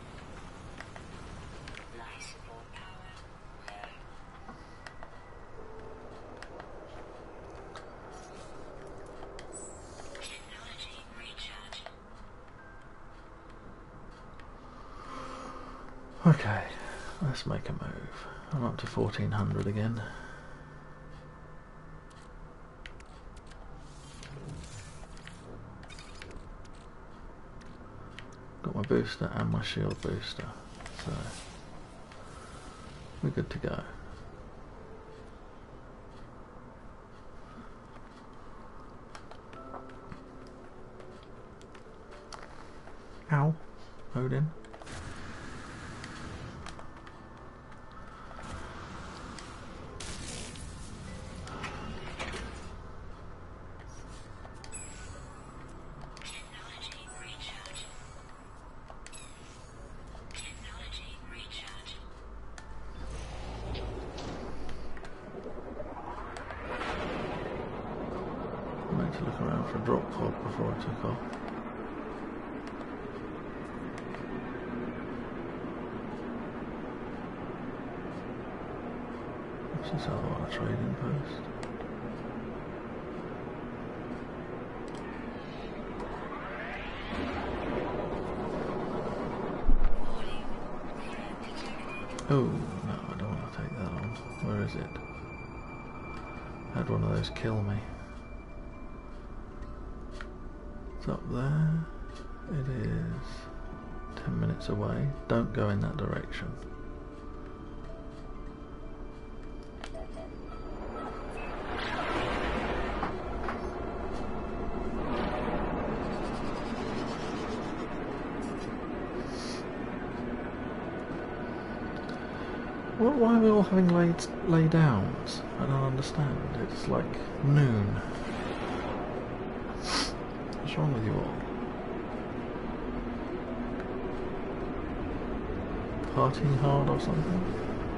Life support power low. Technology recharge. Okay, let's make a move. I'm up to fourteen hundred again. Got my booster and my shield booster, so we're good to go. Ow, Odin. Technology recharge. Technology recharge. I meant to look around for a drop pod before I took off. What's this other one? A trading post. Oh, no, I don't want to take that on. Where is it? I had one of those kill me. It's up there. It is ten minutes away. Don't go in that direction. What, why are we all having laid, lay downs? I don't understand. It's like noon. What's wrong with you all? Partying hard or something?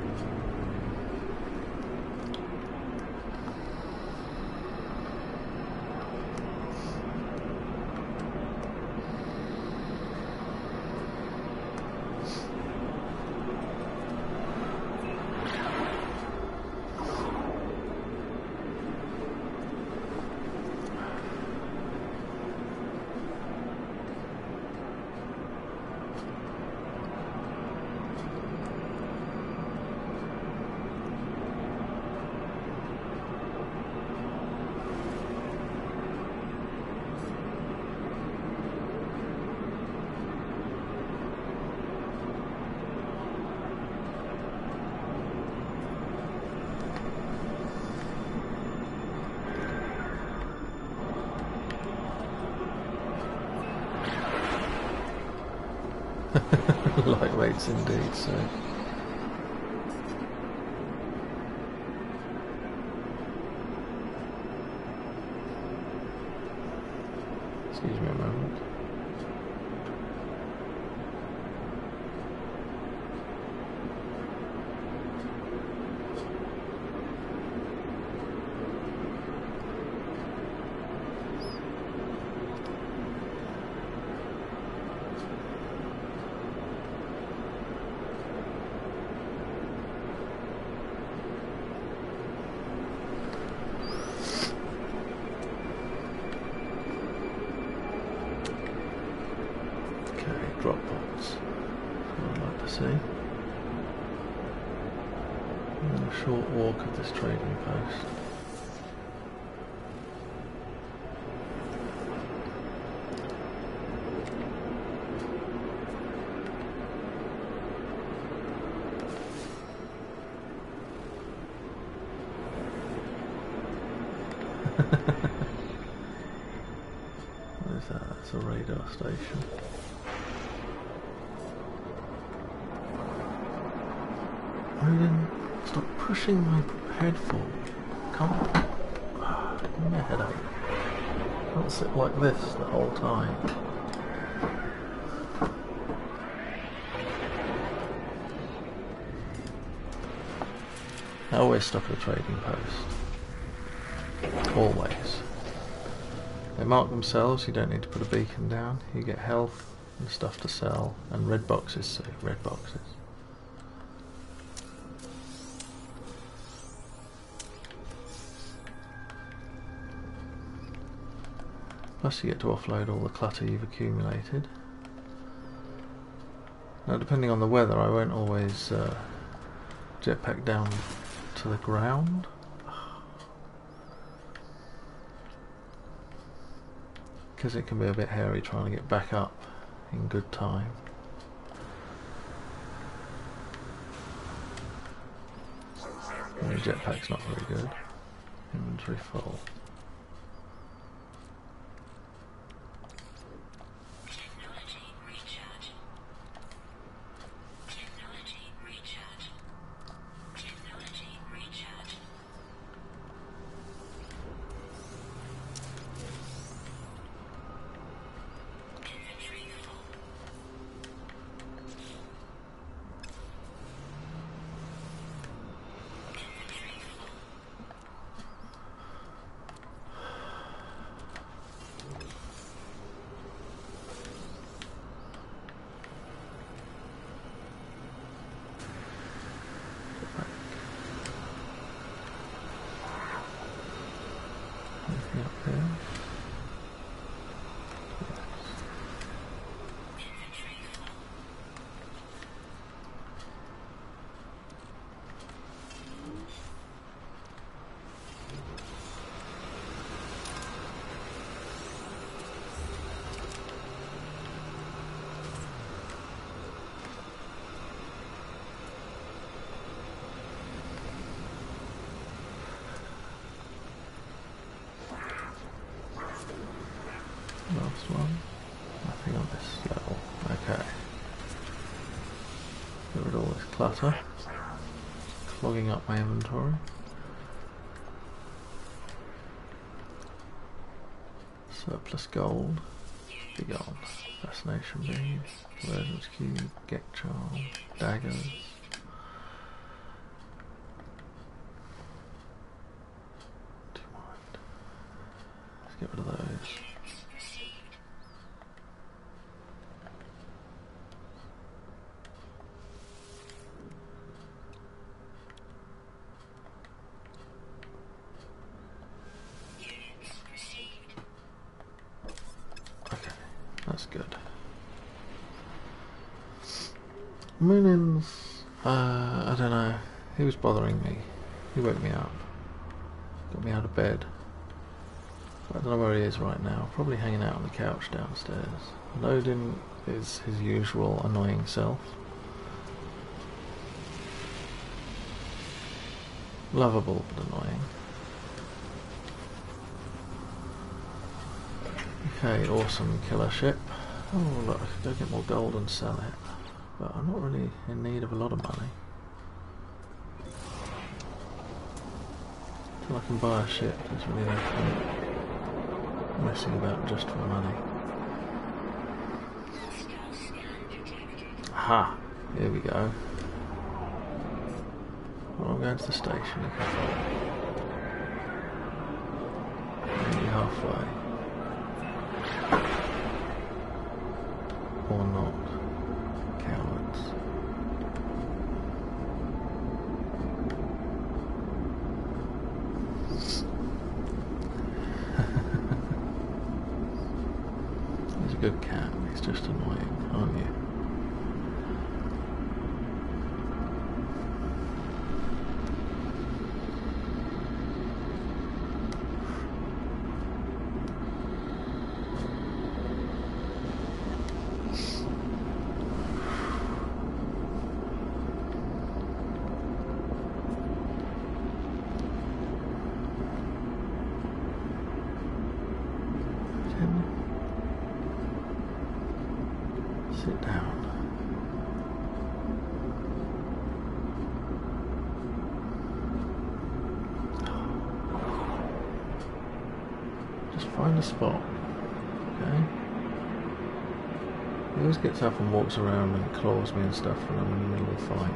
Lightweights indeed, so. Excuse me a moment. Drop pods. I'd like to see. And a short walk of this trading post. What is that? That's a radar station. Odin, stop pushing my head forward. Come on. Ah, give me a headache. I can't sit like this the whole time. Always stop at a trading post. Always. They mark themselves, you don't need to put a beacon down. You get health and stuff to sell, and red boxes too, red boxes. Plus you get to offload all the clutter you've accumulated. Now depending on the weather I won't always uh, jetpack down to the ground. Because it can be a bit hairy trying to get back up in good time. And the jetpack's not very good. Inventory full. Last one. Nothing on this level. Okay. Get rid of all this clutter. Clogging up my inventory. Surplus gold. Big old fascination beads. Convergence cube. Get charm. Daggers. Do you mind? Let's get rid of those. That's good. Moonins, uh, I don't know. He was bothering me. He woke me up. Got me out of bed. I don't know where he is right now. Probably hanging out on the couch downstairs. Loading is his usual annoying self. Lovable but annoying. Okay, awesome killer ship. Oh look, I could go get more gold and sell it. But I'm not really in need of a lot of money. Until I can buy a ship, there's really no point messing about just for money. Aha! Here we go. Well, I'm going to the station. Maybe halfway. Or not. Cowards. He's a good cat, he's just annoying, aren't you? Sit down. Just find a spot, okay? He always gets up and walks around and claws me and stuff when I'm in the middle of a fight.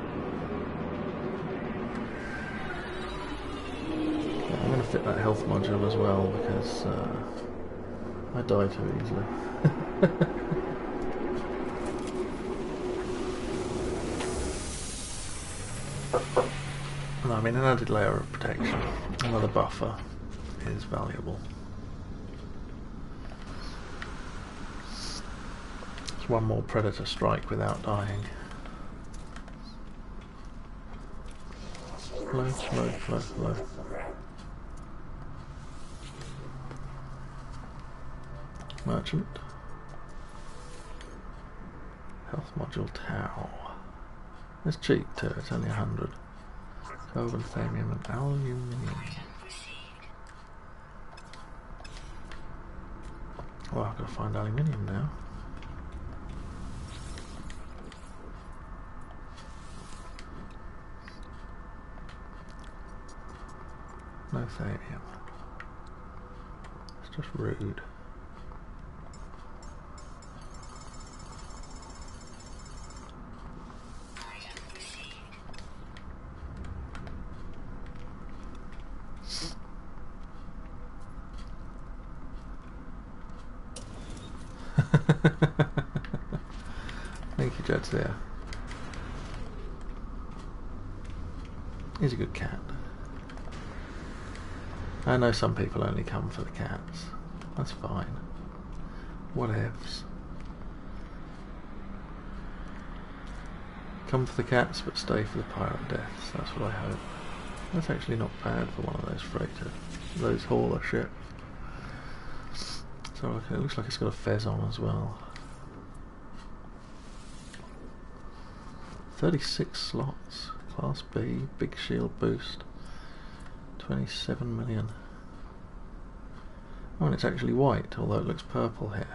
Yeah, I'm going to fit that health module as well because uh, I die too easily. No, I mean an added layer of protection, another buffer is valuable. It's one more predator strike without dying. Flow, flow, flow, flow. Merchant. Health module Tau. It's cheap too, it's only a hundred. Carbon, thamium and aluminium. Well, I've got to find aluminium now. No thamium. It's just rude. Thank you, Jadzia. He's a good cat. I know some people only come for the cats. That's fine. Whatevs. Come for the cats, but stay for the pirate deaths. That's what I hope. That's actually not bad for one of those freighter, those hauler ships. So okay, it looks like it's got a fez on as well. thirty-six slots, Class B, big shield boost, twenty-seven million. Oh, and it's actually white, although it looks purple here.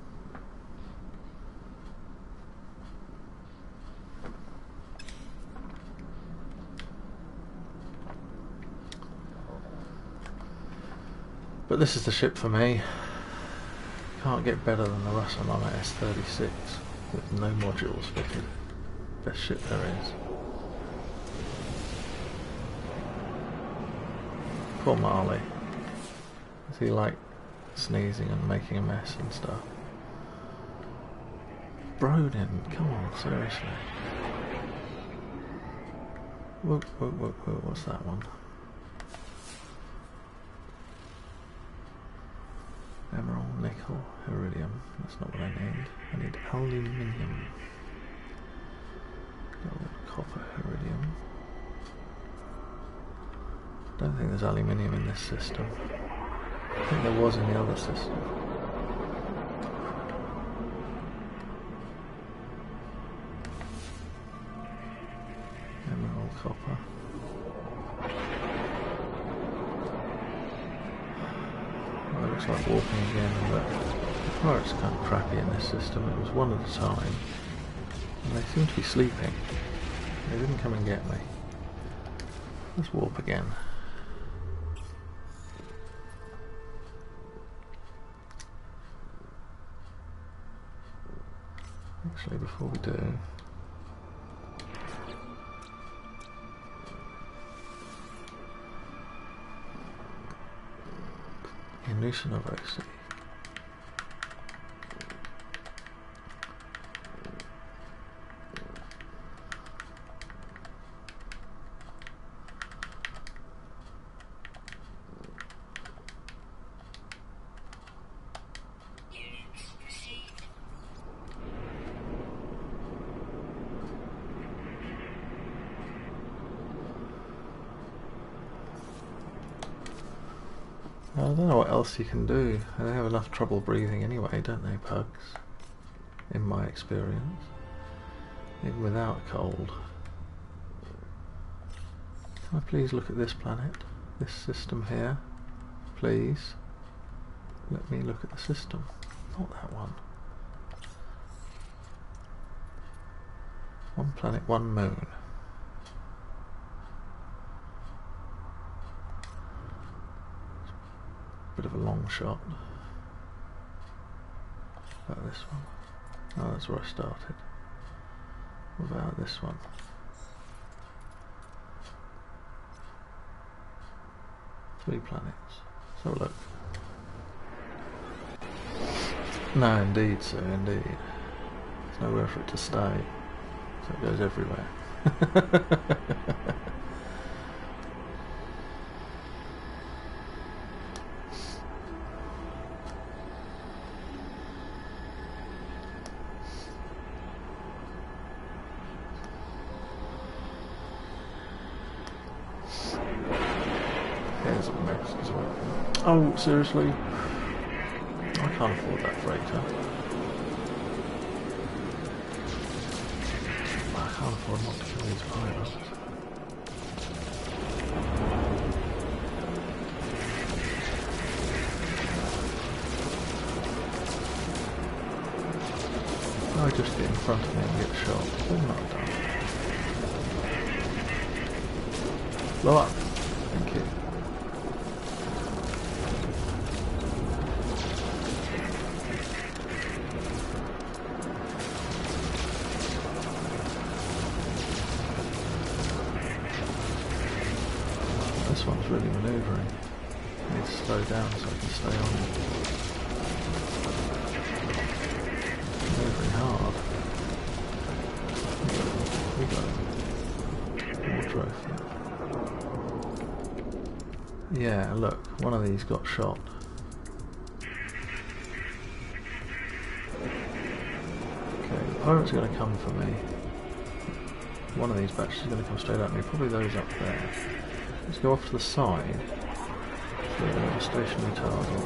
But this is the ship for me. Can't get better than the Rasamama S thirty-six with no modules fitted. Best ship there is. Poor Marley. Is he like sneezing and making a mess and stuff? Broden, come on, seriously. Whoa, whoa, whoa, whoa, what's that one? Emerald, nickel, iridium. That's not what I need. I need aluminium. Gold, copper, iridium. Don't think there's aluminium in this system. I think there was in the other system. Emerald, copper. Well, it looks like walking again, but the pirates are kind of crappy in this system. It was one at a time, and they seem to be sleeping. They didn't come and get me. Let's warp again. Actually, before we do, in Rasamama. Units proceed. I don't know what else you can do. They have enough trouble breathing anyway, don't they, pugs? In my experience. Even without cold. Can I please look at this planet? This system here? Please? Let me look at the system. Not that one. One planet, one moon. Bit of a long shot. What about this one? Oh, that's where I started. What about this one? Three planets. Let's have a look. No, indeed, sir, indeed. There's nowhere for it to stay, so it goes everywhere. Here's a mess as well. Oh, seriously? I can't afford that freighter. I can't afford not to kill these pirates. I just get in front of me and get shot. They're not done. Blow up. Thank you. This one's really manoeuvring. I need to slow down so I can stay on. Manoeuvring hard. We got more trophy. Yeah, look, one of these got shot. Okay, the pirates are going to come for me. One of these batches is going to come straight at me, probably those up there. Let's go off to the side for a stationary target.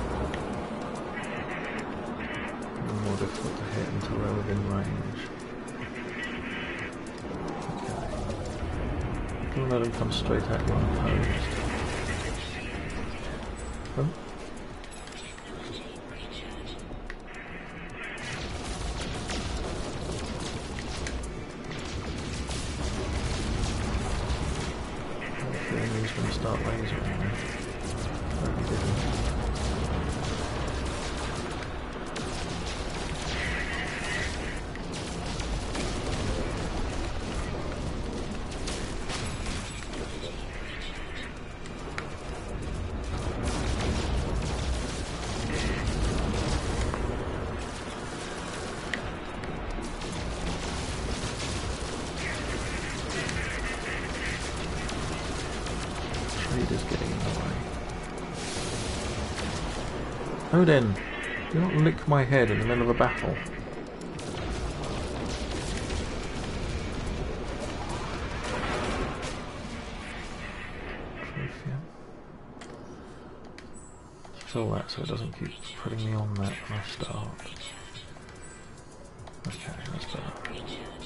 More difficult to hit until they're within range. Okay. Don't let them come straight at you unopposed. Oh. Odin, do not lick my head in the middle of a battle. Fill that so it doesn't keep putting me on that when I start. Okay, that's better.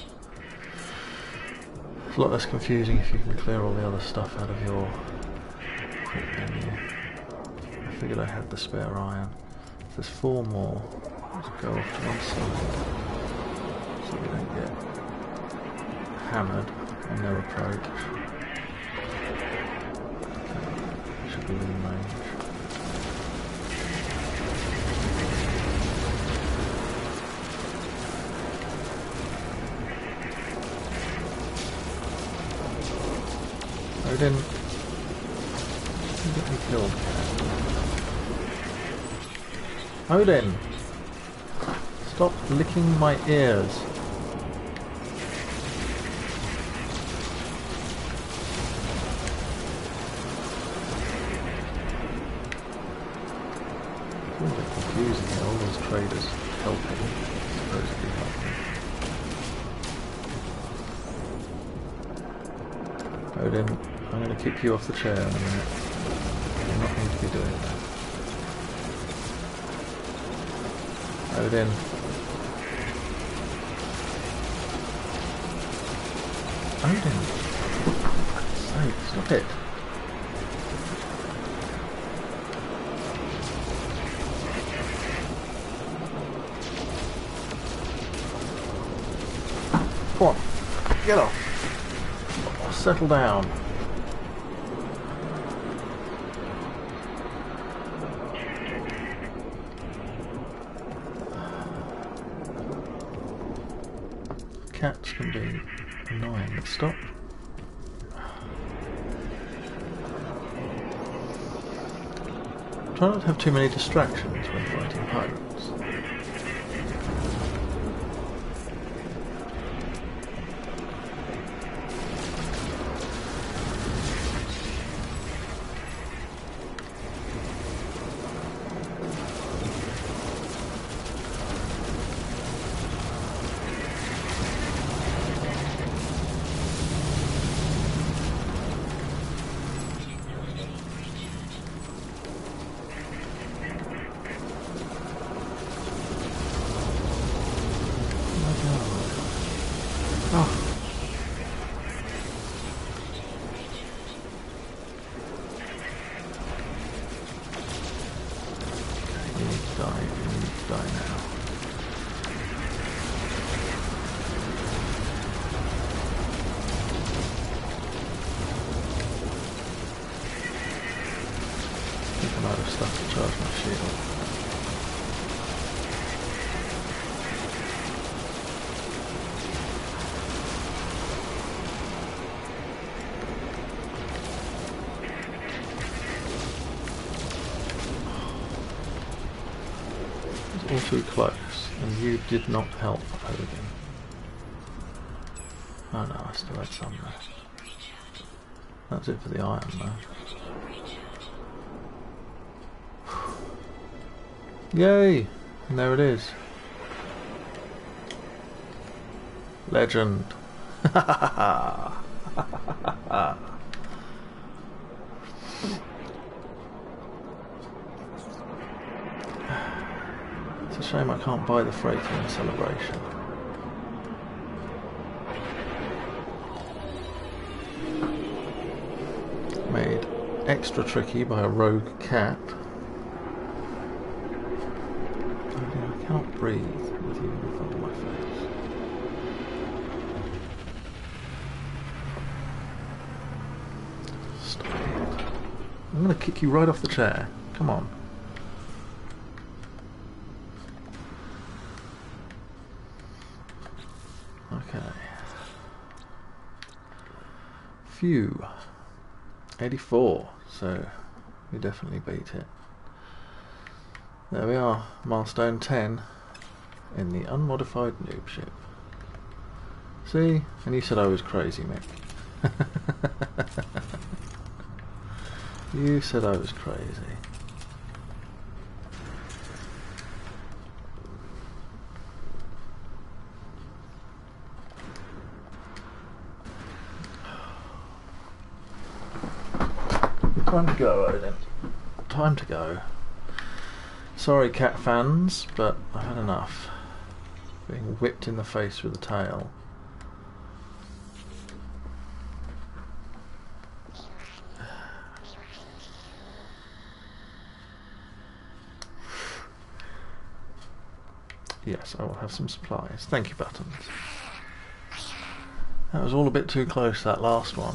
It's a lot less confusing if you can clear all the other stuff out of your quick menu. I figured I had the spare iron. If there's four more, let's go off to one side so we don't get hammered on their approach. Okay, should be within range. Odin, you get me killed. Odin, stop licking my ears. It's a little bit confusing here, all those traders helping, supposedly helping. Odin, I'm going to kick you off the chair in a minute. You're not going to be doing that. Odin. Odin. For fuck's sake, stop it. Come on. Get off. Settle down. Cats can be annoying, but stop. Try not to have too many distractions when fighting pirates. All too close, and you did not help, Odin. Oh no, I still had some left. That's it for the iron though. Yay! And there it is. Legend. It's a shame I can't buy the freight in the celebration. Made extra tricky by a rogue cat. I cannot breathe with you in front of my face. Stop it. I'm going to kick you right off the chair. Come on. Okay. Phew. eighty-four, so we definitely beat it. There we are, milestone ten in the unmodified noob ship. See? And you said I was crazy, Mick. You said I was crazy. Time to go, Odin. Time to go. Sorry, cat fans, but I've had enough. Being whipped in the face with a tail. Yes, I will have some supplies. Thank you, Buttons. That was all a bit too close, that last one.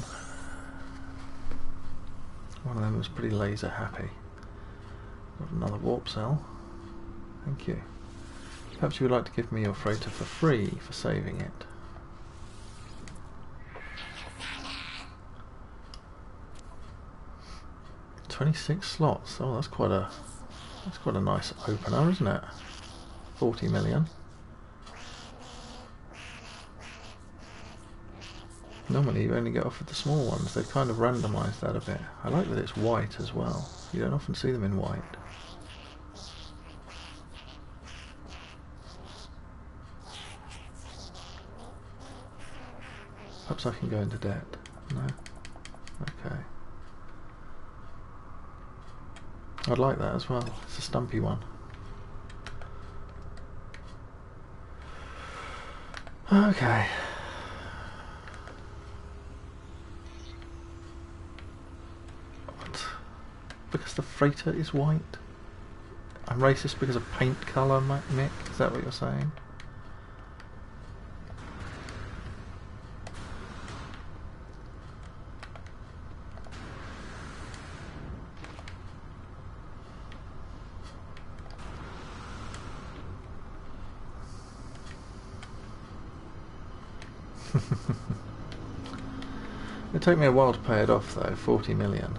One of them was pretty laser happy. Got another warp cell. Thank you. Perhaps you would like to give me your freighter for free for saving it. Twenty-six slots. Oh, that's quite a that's quite a nice opener, isn't it? Forty million. Normally you only get offered the small ones. They've kind of randomised that a bit. I like that it's white as well. You don't often see them in white. Perhaps I can go into debt. No? Okay. I'd like that as well. It's a stumpy one. Okay. What? Because the freighter is white? I'm racist because of paint colour, Mick? Is that what you're saying? It'll take me a while to pay it off though, forty million.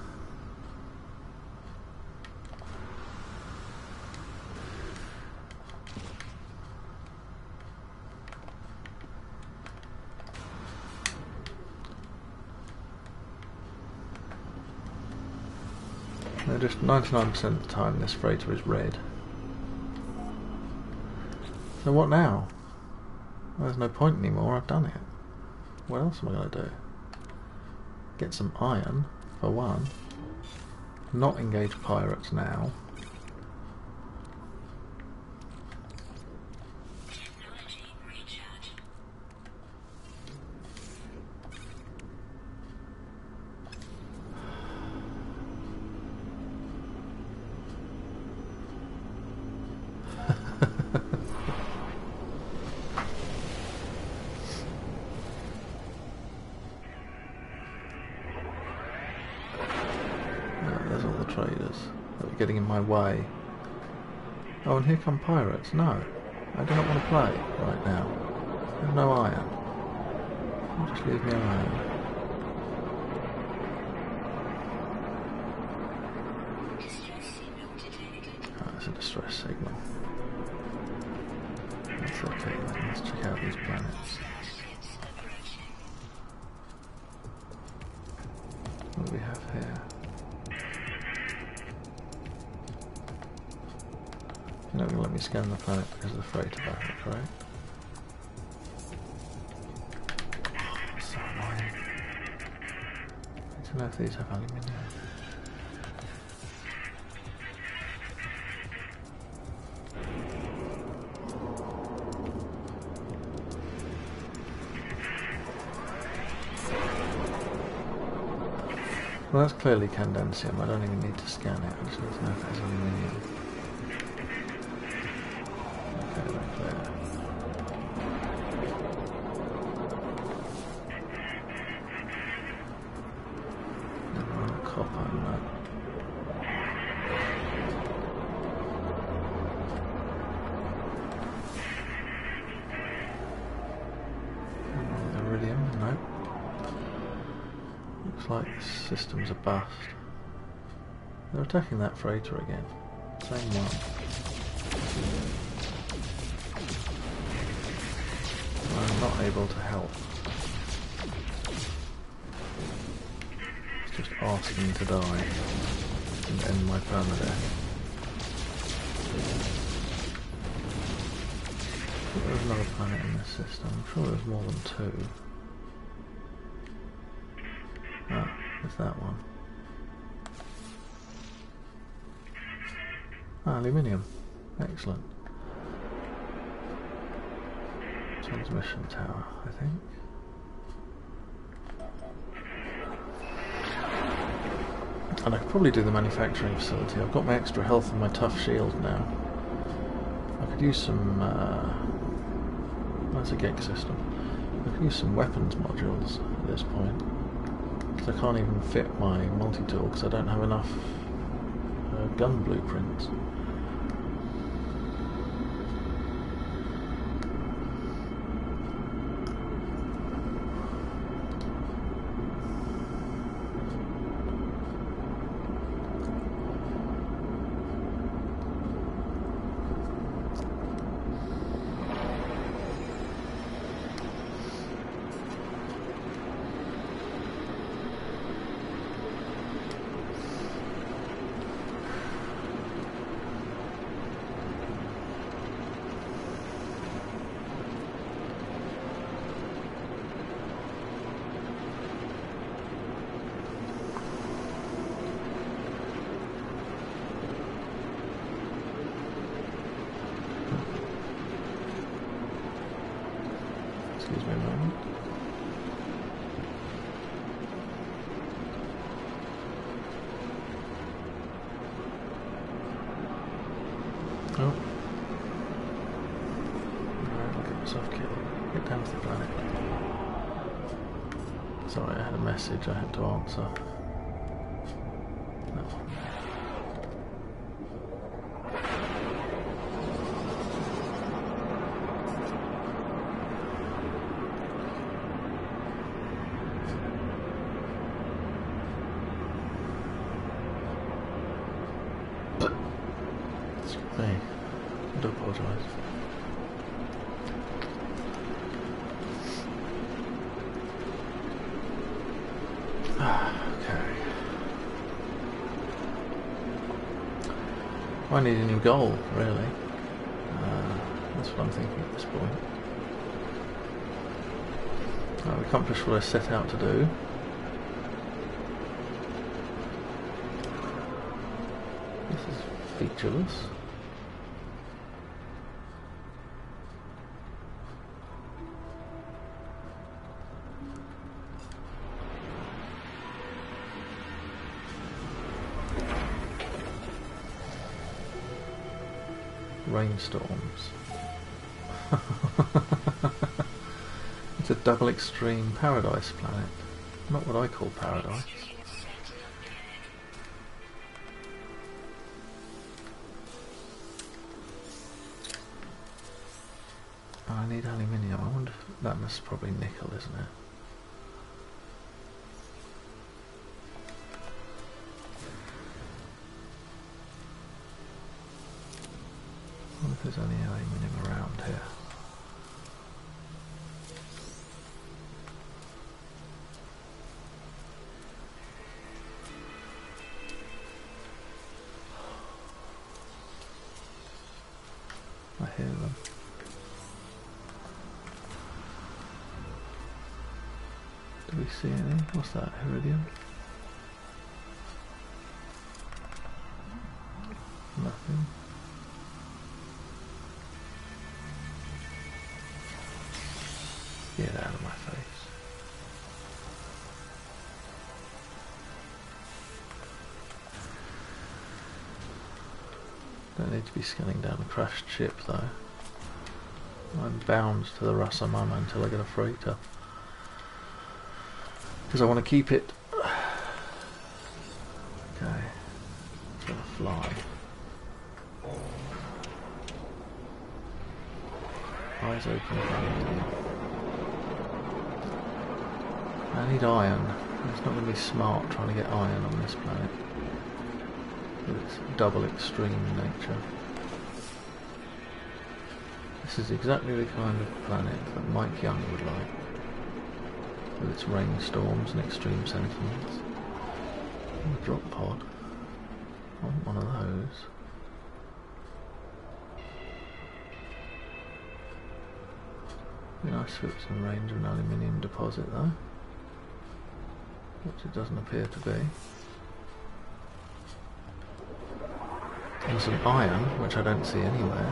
No, just ninety-nine percent of the time this freighter is red. So what now? Well, there's no point anymore, I've done it. What else am I going to do? Get some iron, for one. Not engage pirates now. Getting in my way. Oh, and here come pirates. No, I do not want to play right now. I have no iron. Just leave me alone. Oh, it's a distress signal. That's okay then. Let's check out these planets. What do we have here? You're not going to let me scan the planet because of the freighter barrier, correct? Oh, so annoying. I need to know if these have aluminium. Well, that's clearly candensium. I don't even need to scan it. I just need to know if it has aluminium. Systems are bust. They're attacking that freighter again. Same one. I'm not able to help. It's just asking to die and end my permadeath. There's another planet in this system. I'm sure there's more than two. Ah, there's that one. Aluminium. Excellent. Transmission tower, I think. And I could probably do the manufacturing facility. I've got my extra health and my tough shield now. I could use some... Uh, that's a gig system. I could use some weapons modules at this point. Because I can't even fit my multi-tool because I don't have enough uh, gun blueprints. Excuse me a moment. Oh. Alright, I'll get myself killed. Get down to the planet. Sorry, I had a message I had to answer. No. Me. I do apologise. Okay. I need a new goal, really. Uh, that's what I'm thinking at this point. I've accomplished what I set out to do. This is featureless. Rainstorms. It's a double extreme paradise planet. Not what I call paradise. I need aluminium. I wonder if that must probably nickel, isn't it? I wonder if there's any aluminium around here. I hear them. Do we see any? What's that? Iridium? Nothing. Get out of my face. Don't need to be scanning down a crashed ship though. I'm bound to the Rasamama until I get a freighter. Because I want to keep it. Okay. It's gonna fly. Eyes open. I need iron. It's not going to be smart trying to get iron on this planet. With its double extreme nature. This is exactly the kind of planet that Mike Young would like. With its rainstorms and extreme sentiments. Oh, a drop pod. I want one of those. Be nice if it's in range of an aluminium deposit though. Which it doesn't appear to be. And some iron, which I don't see anywhere.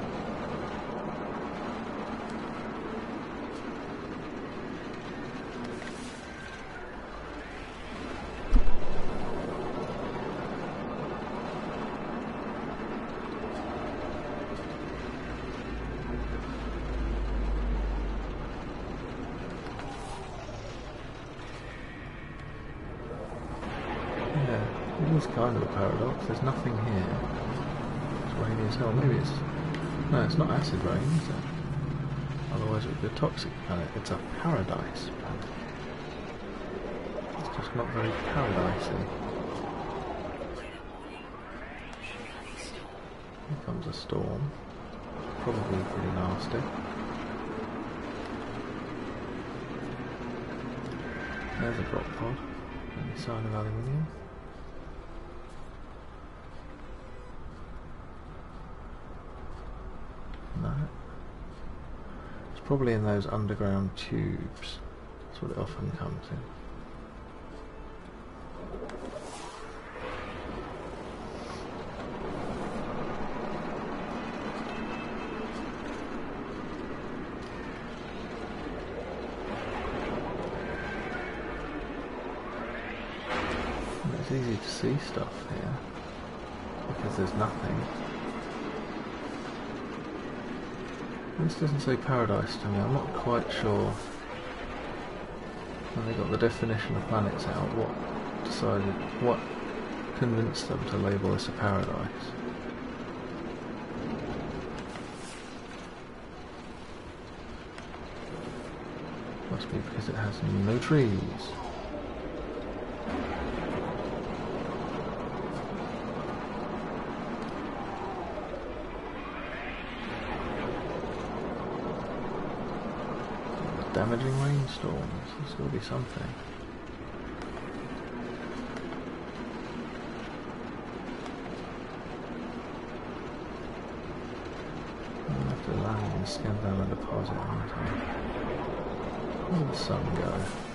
It's kind of a paradox. There's nothing here. It's rainy as hell. Maybe it's... No, it's not acid rain, is it? Otherwise it would be a toxic planet. It's a paradise planet. It's just not very paradisey. Here comes a storm. Probably pretty nasty. There's a drop pod. Any sign of aluminium? No. It's probably in those underground tubes. That's what it often comes in. And it's easy to see stuff here because there's nothing. This doesn't say paradise to me. I'm not quite sure. When they got the definition of planets out, what decided, what convinced them to label this a paradise? Must be because it has no trees. Damaging rainstorms. There's got to be something. I'll have to land and scan down the deposit, aren't I? Where did the sun go?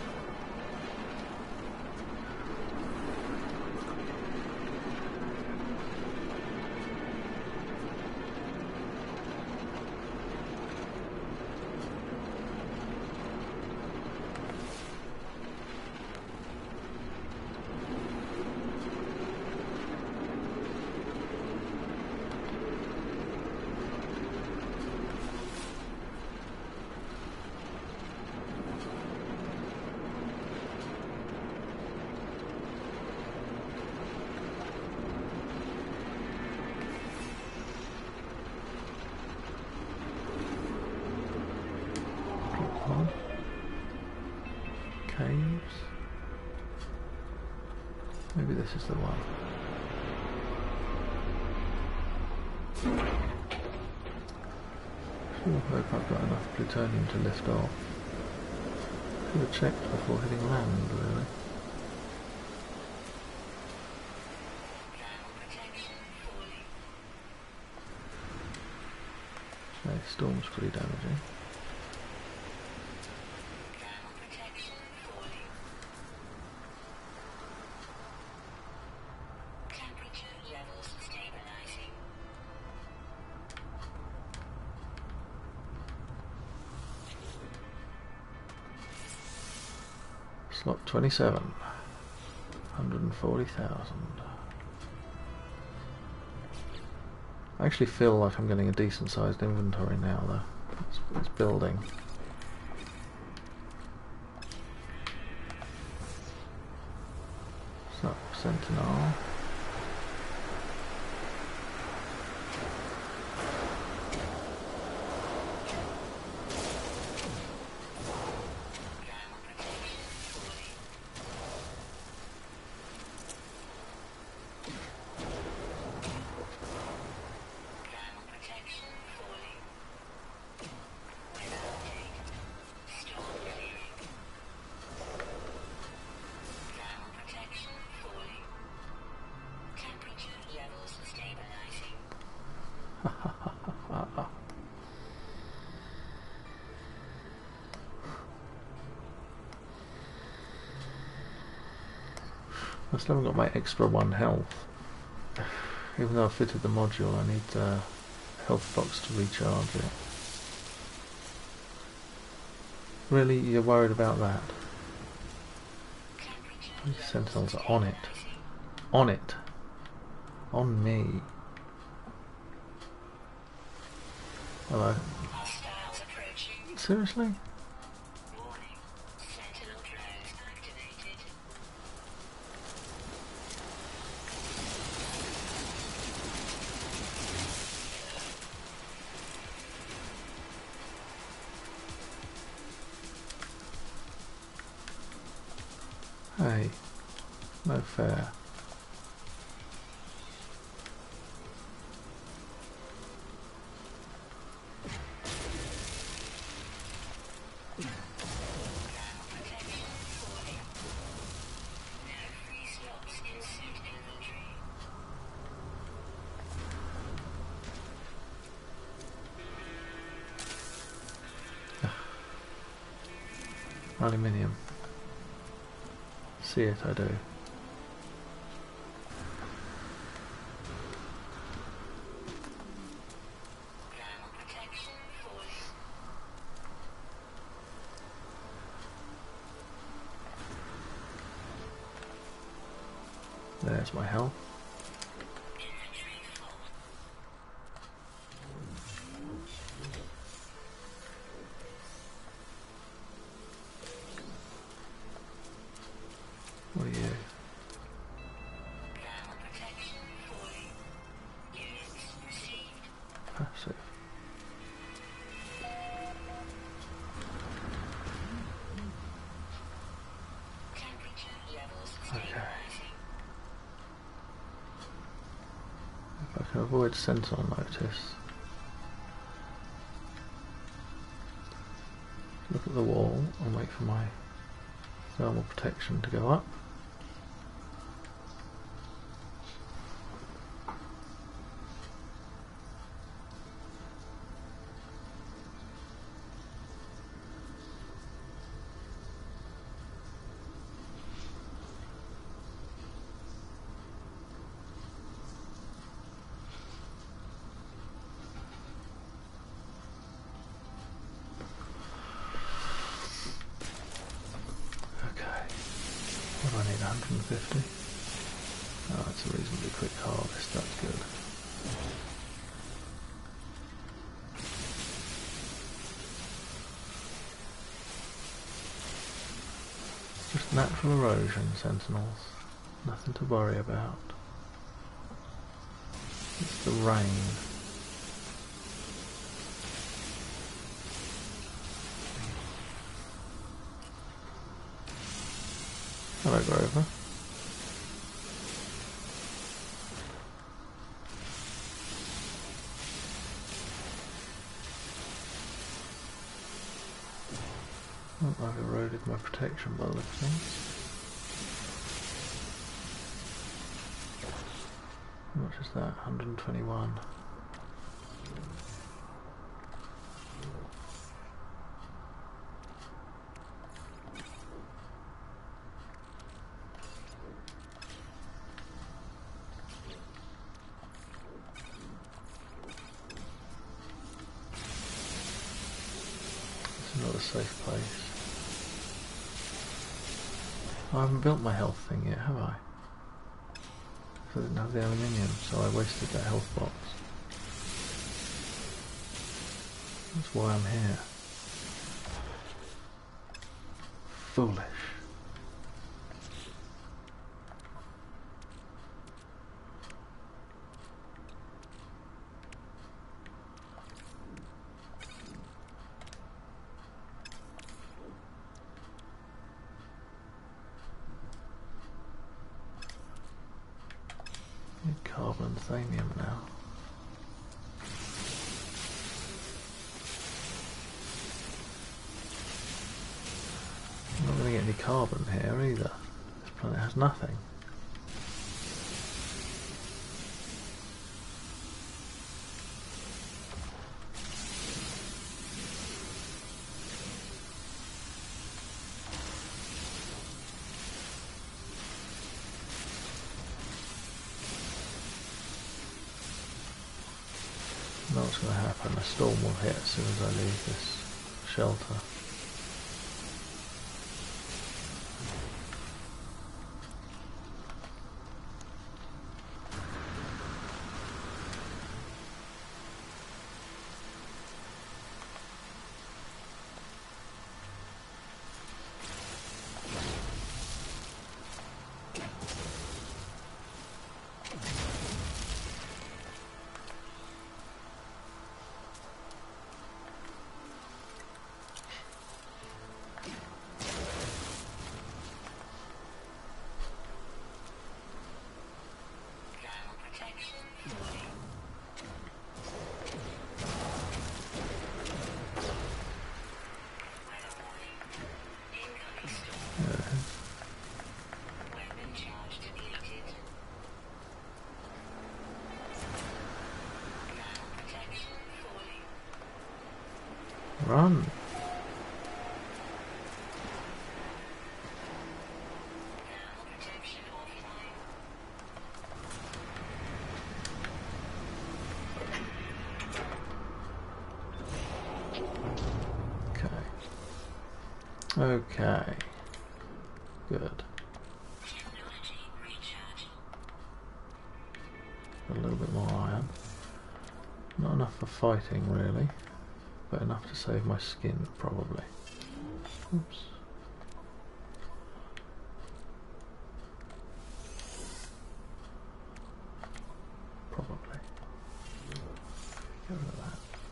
Caves. Maybe this is the one. Sure hope I've got enough plutonium to lift off. Should have checked before hitting land, really. Okay, storm's pretty damaging. Slot twenty-seven. one hundred forty thousand. I actually feel like I'm getting a decent sized inventory now though. It's, it's building. So, Sentinel. I still haven't got my extra one health. Even though I've fitted the module, I need the health box to recharge it. Really? You're worried about that? These sentinels are on it. On it. On me. Hello. Seriously? Hey, no fair. Aluminium. See it, I do. There's my health. What are you? Passive. Okay. If I can avoid sentinel notice. Look at the wall and wait for my thermal protection to go up. What do I need, one hundred fifty? Oh, that's a reasonably quick harvest, that's good. Just natural erosion, sentinels. Nothing to worry about. It's the rain. Hello, Grover. Oh, I've eroded my protection by the looks of things. How much is that? one hundred twenty-one. Not a safe place. I haven't built my health thing yet, have I? So I didn't have the aluminium, so I wasted that health box. That's why I'm here. Foolish. Carbon thamium now. I'm not going to get any carbon here either. This planet has nothing. what's going to happen. A storm will hit as soon as I leave this shelter. Run. Okay. Okay. Good. A little bit more iron. Not enough for fighting, really. But enough to save my skin, probably. Oops. Probably. Get rid of that.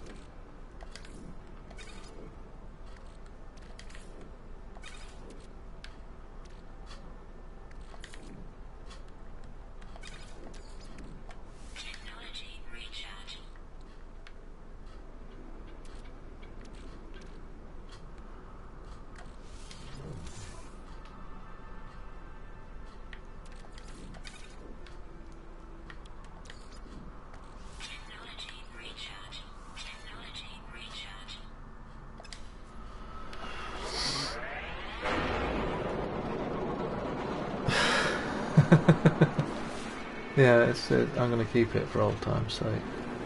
Yeah, it's it. I'm going to keep it for old time's sake.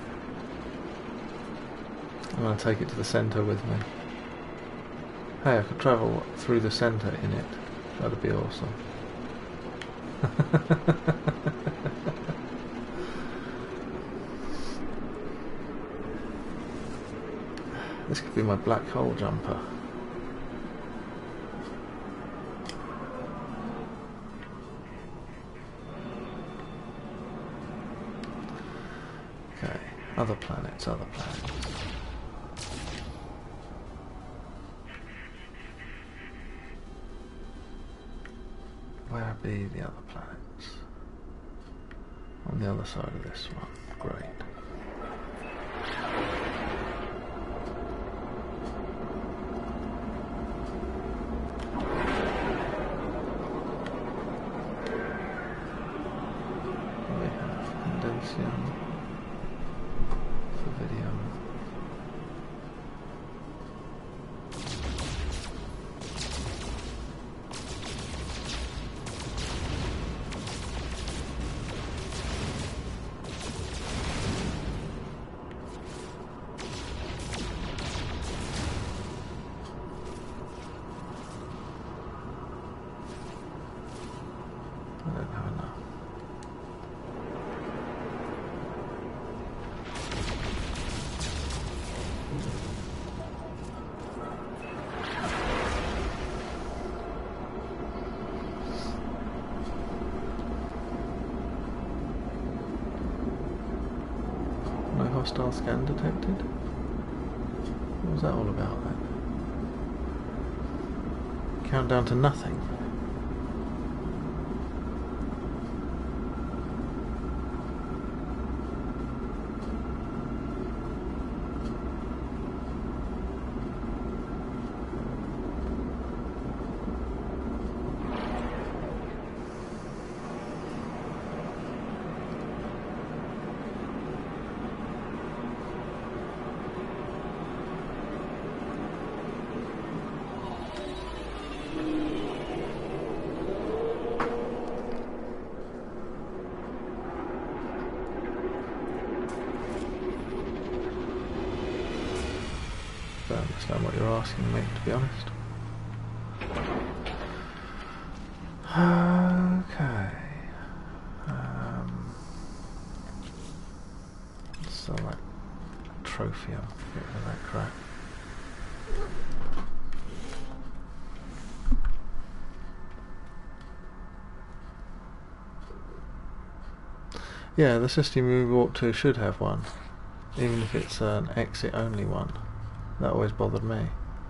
I'm going to take it to the centre with me. Hey, I could travel through the centre in it. That'd be awesome. This could be my black hole jumper. Okay, other planets, other planets. Where be the other planets? On the other side of this one. Great. We have Condensium. Video. I don't have enough. No hostile scan detected? What was that all about then? Countdown to nothing. don't understand what you're asking me, to be honest. Okay. Um, sell that trophy on. Get rid of that crap. Yeah, the system you walk to should have one, even if it's an exit only one. That always bothered me.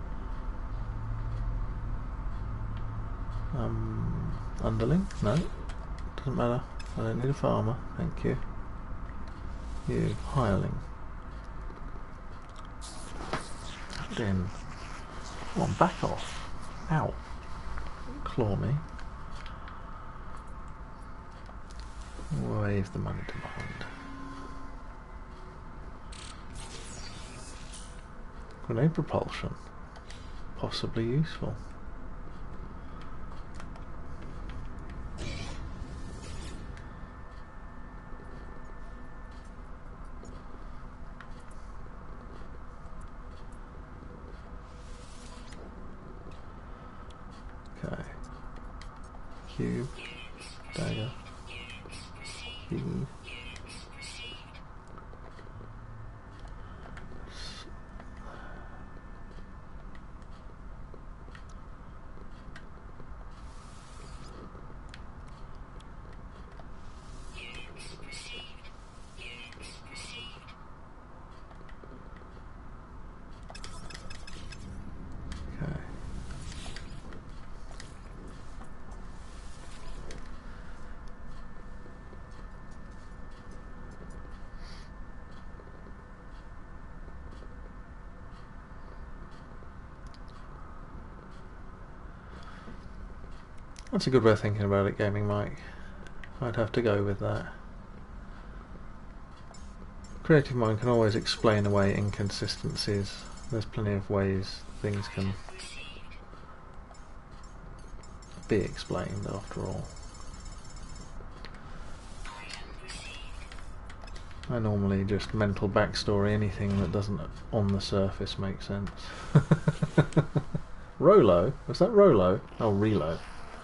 Um, underling? No, doesn't matter. I don't need a farmer, thank you. You, hireling. Then, come on, back off. Ow. Claw me. Wave the money demand. Grenade propulsion. Possibly useful. Okay. Cube. Dagger. Cube. That's a good way of thinking about it, Gaming Mike. I'd have to go with that. Creative mind can always explain away inconsistencies. There's plenty of ways things can be explained after all. I normally just mental backstory anything that doesn't on the surface make sense. Rolo? Was that Rolo? Oh, Relo.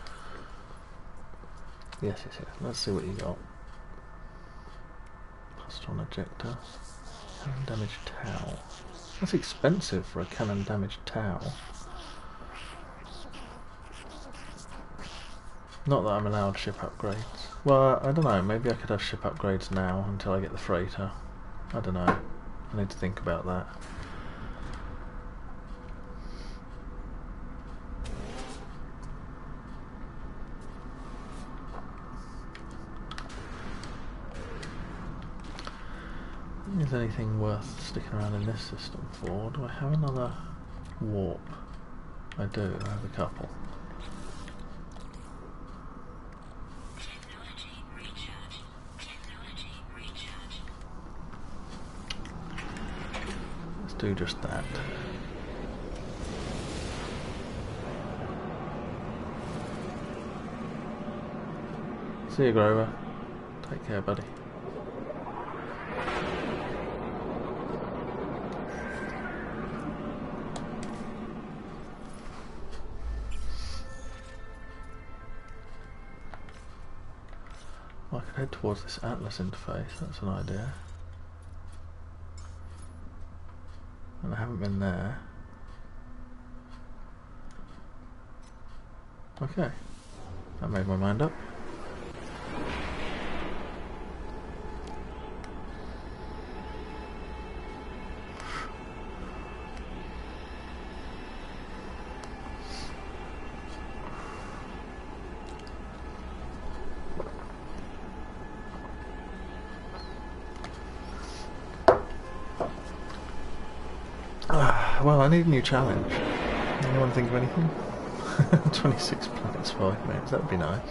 Yes, yes, yes. Let's see what you got. Pustron ejector. Cannon damage towel. That's expensive for a cannon damage towel. Not that I'm allowed ship upgrades. Well, I don't know. Maybe I could have ship upgrades now until I get the freighter. I don't know. I need to think about that. Is there anything worth sticking around in this system for? Do I have another warp? I do, I have a couple. Technology recharge. Technology recharge. Let's do just that. See you, Grover. Take care, buddy. I could head towards this Atlas interface, that's an idea. And I haven't been there. Okay, I made my mind up. Well, I need a new challenge. Anyone think of anything? twenty-six planets, five minutes, that would be nice.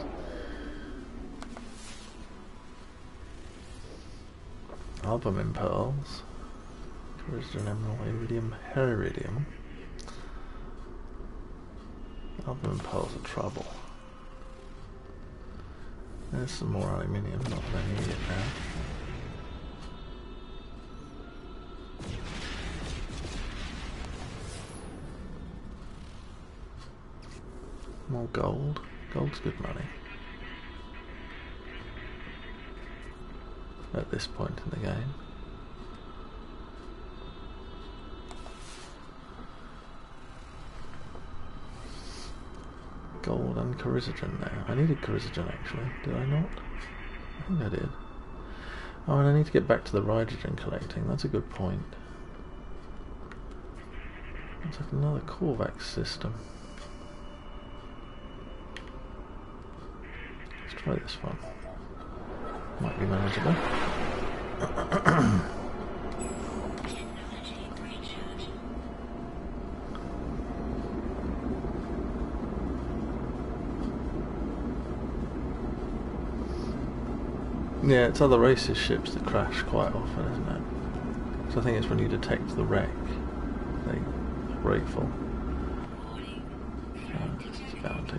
Albumin pearls. Crystal emerald, iridium, heridium. Albumin pearls are trouble. There's some more aluminium, not that I need it now. More gold. Gold's good money. At this point in the game. Gold and Chrysogen now. I needed Chrysogen actually, did I not? I think I did. Oh, and I need to get back to the Ridogen collecting, that's a good point. It's like another Korvax system. Let's try this one. Might be manageable. Yeah, it's other races' ships that crash quite often, isn't it? So I think it's when you detect the wreck, they are grateful. Uh, it's a bounty.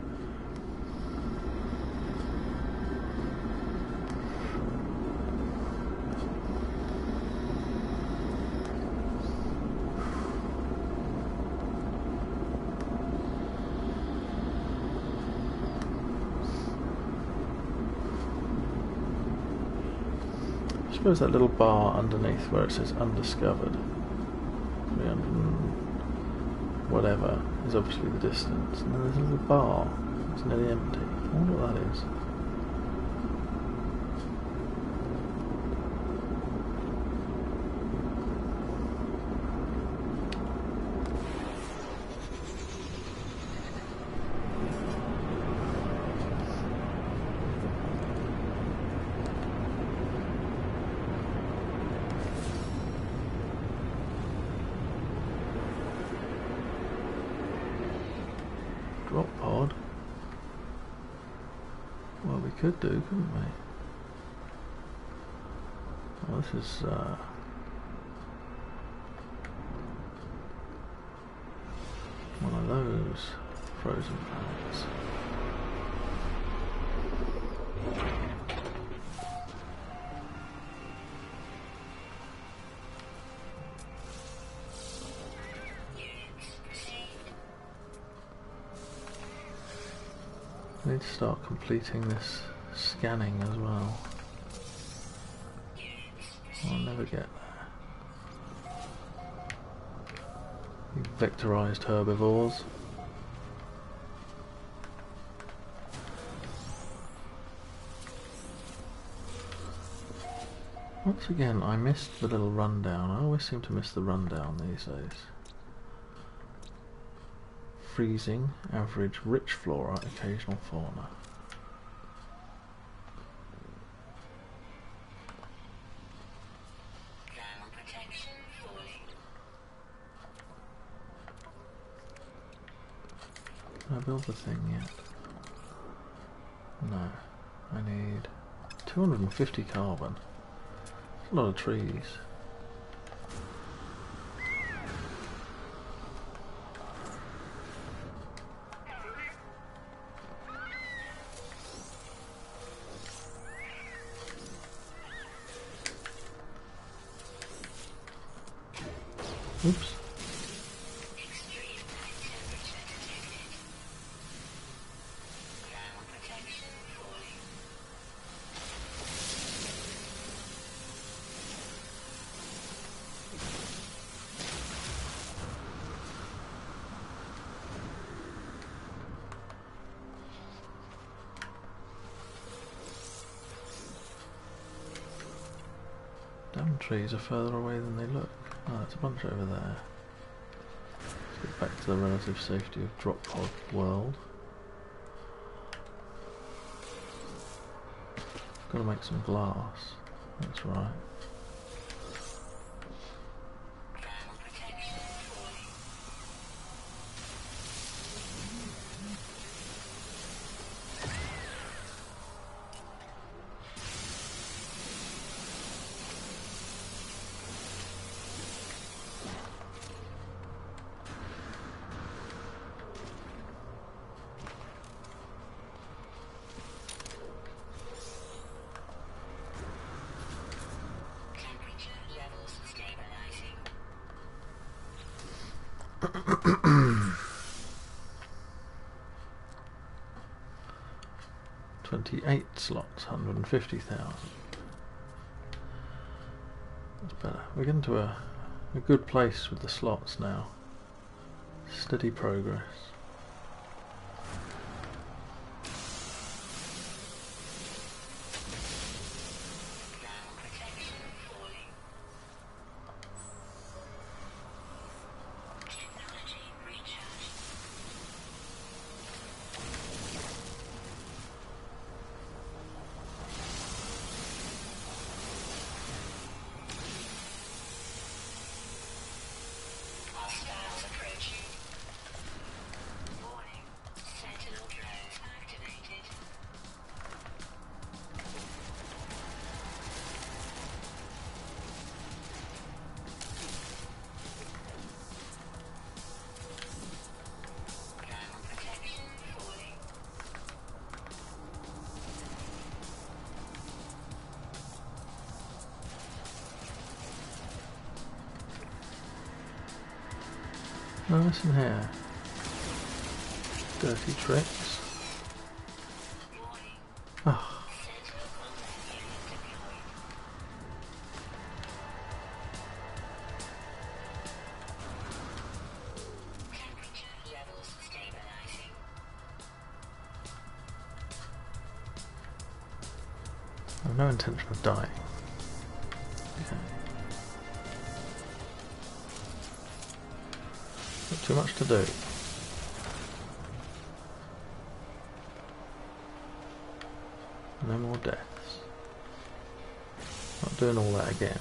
I suppose that little bar underneath where it says undiscovered, three hundred and whatever, is obviously the distance. And then there's a little bar, it's nearly empty. I wonder what that is. Drop pod. Well, we could do, couldn't we? Well, this is uh, one of those frozen planets. I need to start completing this scanning as well. I'll never get there. You vectorized herbivores. Once again, I missed the little rundown. I always seem to miss the rundown these days. Freezing, average, rich flora, occasional fauna. Can I build the thing yet? No. I need two hundred fifty carbon. That's a lot of trees. Oops. Damn trees are further away than they look. Oh, there's a bunch over there. Let's get back to the relative safety of drop pod world. Gotta make some glass. That's right. twenty-eight slots, one hundred fifty thousand. That's better. We're getting to a, a good place with the slots now. Steady progress. No, listen here. Dirty tricks. Oh. I have no intention of dying. Okay. Not too much to do. No more deaths. Not doing all that again.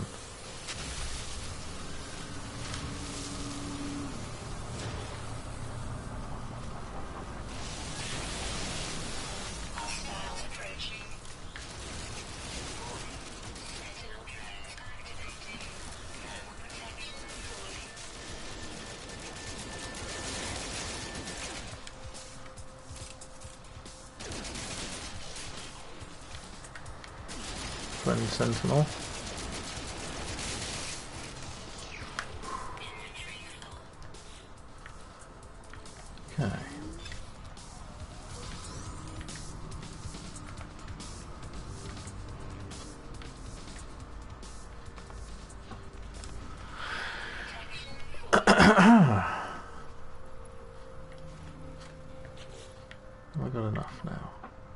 Friend Sentinel. Okay. Have I got enough now?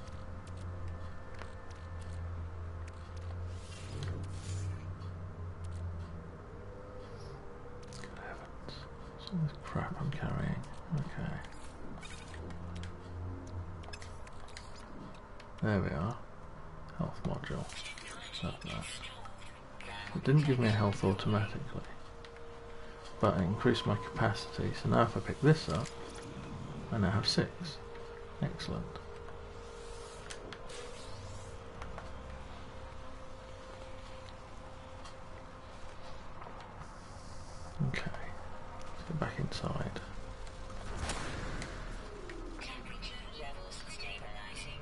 All this crap I'm carrying. Okay. There we are. Health module. Love that. It didn't give me a health automatically, but it increased my capacity. So now if I pick this up, I now have six. Excellent. Okay. Go back inside. Temperature levels stabilizing.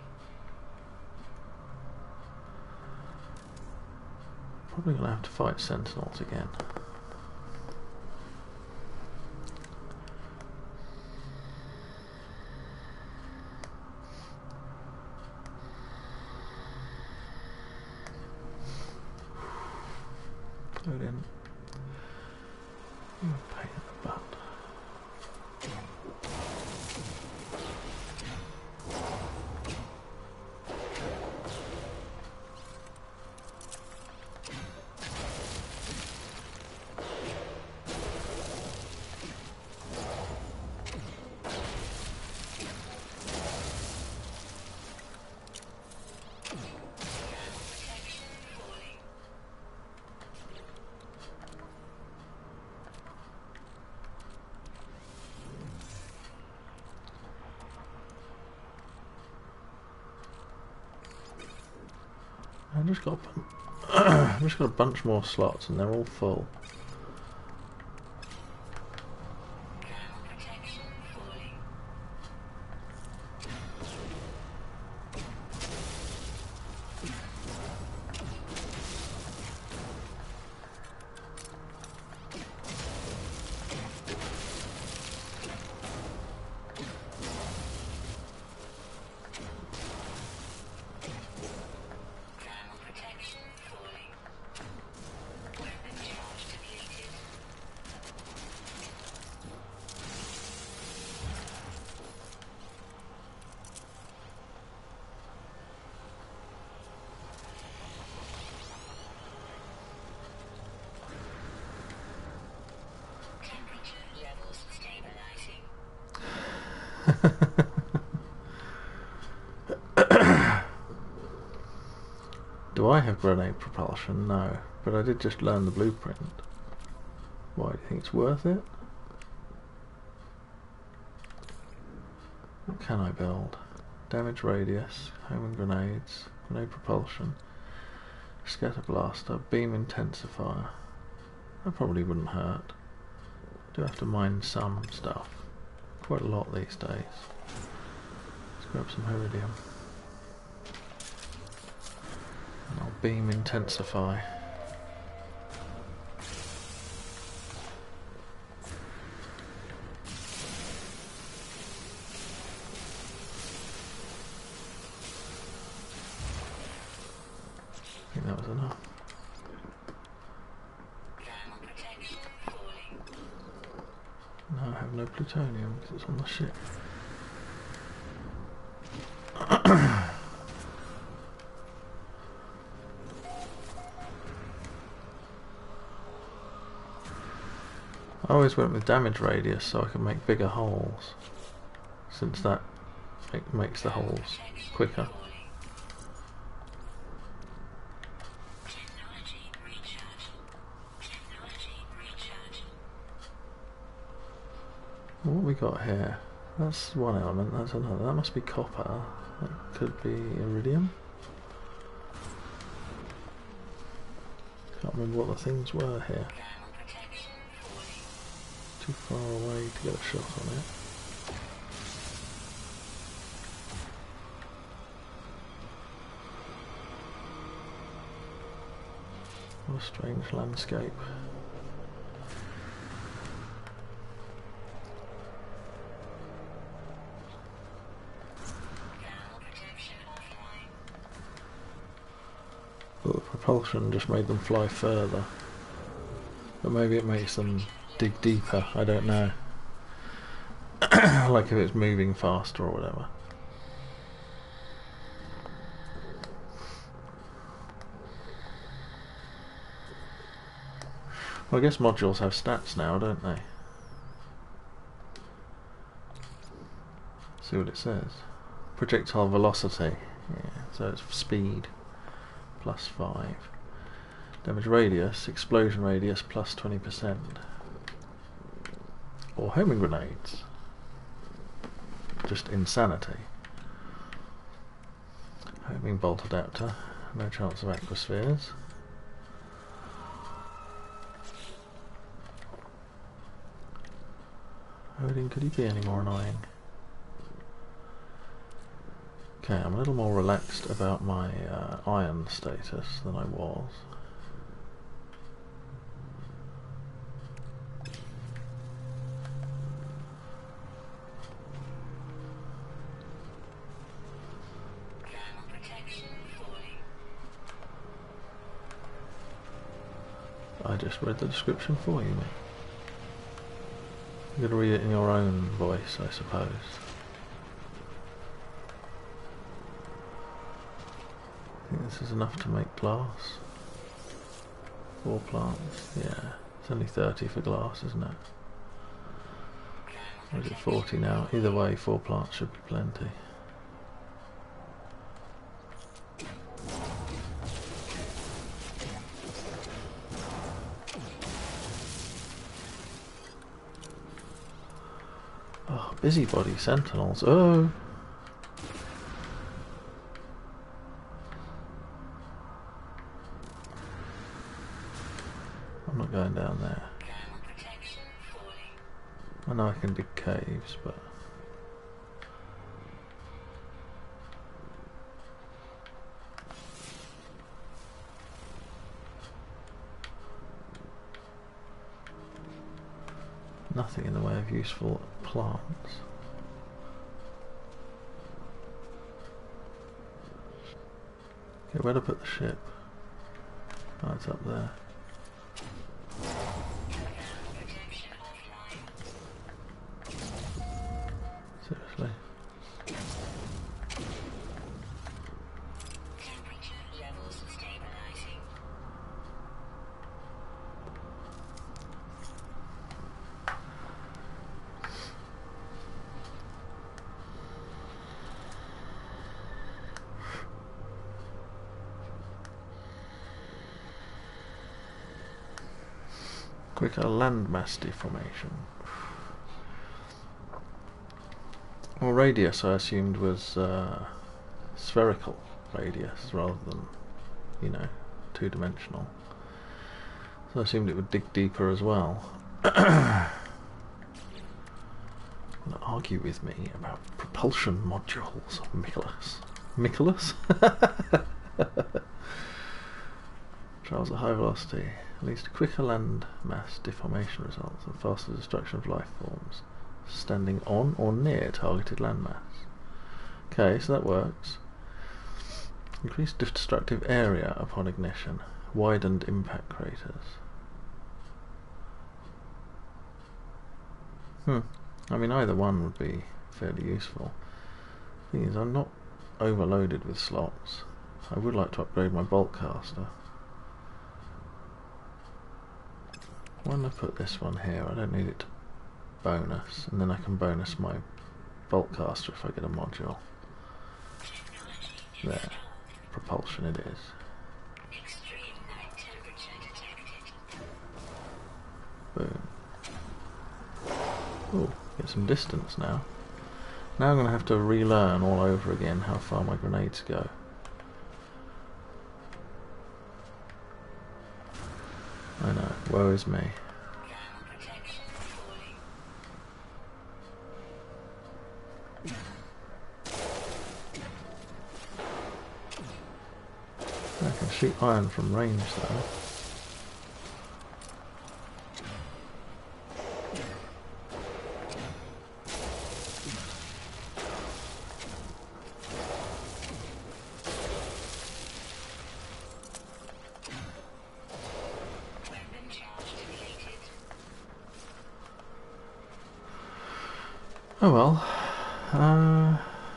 Probably gonna have to fight sentinels again. Load in. You're a pain in the butt. I've just got I've just got a bunch more slots and they're all full. Do I have grenade propulsion? No, but I did just learn the blueprint. Why, do you think it's worth it? What can I build? Damage radius, homing grenades, grenade propulsion, scatter blaster, beam intensifier. That probably wouldn't hurt. Do have to mine some stuff. Quite a lot these days. Let's grab some iridium. And I'll beam intensify. I think that was enough. No, I have no plutonium because it's on the ship. I always went with damage radius so I can make bigger holes, since that make, makes the holes quicker. What have we got here? That's one element, that's another. That must be copper. That could be iridium. Can't remember what the things were here. Too far away to get a shot on it. What a strange landscape. But the propulsion just made them fly further. But maybe it makes them dig deeper, I don't know. Like if it's moving faster or whatever. Well, I guess modules have stats now, don't they? See what it says. Projectile velocity. Yeah, so it's speed plus five. Damage radius, explosion radius plus twenty percent. Or homing grenades. Just insanity. Homing bolt adapter. No chance of aquaspheres. Odin, could he be any more annoying? Okay, I'm a little more relaxed about my uh, iron status than I was. I just read the description for you, mate. You're going to read it in your own voice, I suppose. I think this is enough to make glass. Four plants, yeah. It's only thirty for glass, isn't it? Or is it forty now? Either way, four plants should be plenty. Oh, busybody sentinels. Oh! I'm not going down there. I know I can dig caves, but... nothing in the way of useful plants. Okay, where to put the ship? Oh, it's up there. Seriously. Quicker landmass deformation. Well, radius I assumed was uh, spherical radius rather than, you know, two-dimensional. So I assumed it would dig deeper as well. Going to argue with me about propulsion modules, Nicholas. Nicholas? Trials at high velocity leads to quicker land mass deformation results and faster destruction of life forms standing on or near targeted landmass. Okay, so that works. Increased destructive area upon ignition. Widened impact craters. Hmm. I mean, either one would be fairly useful. Thing is, I'm not overloaded with slots. I would like to upgrade my bolt caster. Why don't I put this one here? I don't need it to bonus, and then I can bonus my bolt caster if I get a module. There. Propulsion it is. Boom. Ooh, get some distance now. Now I'm going to have to relearn all over again how far my grenades go. I know, woe is me. I can shoot iron from range though. Oh well. Uh,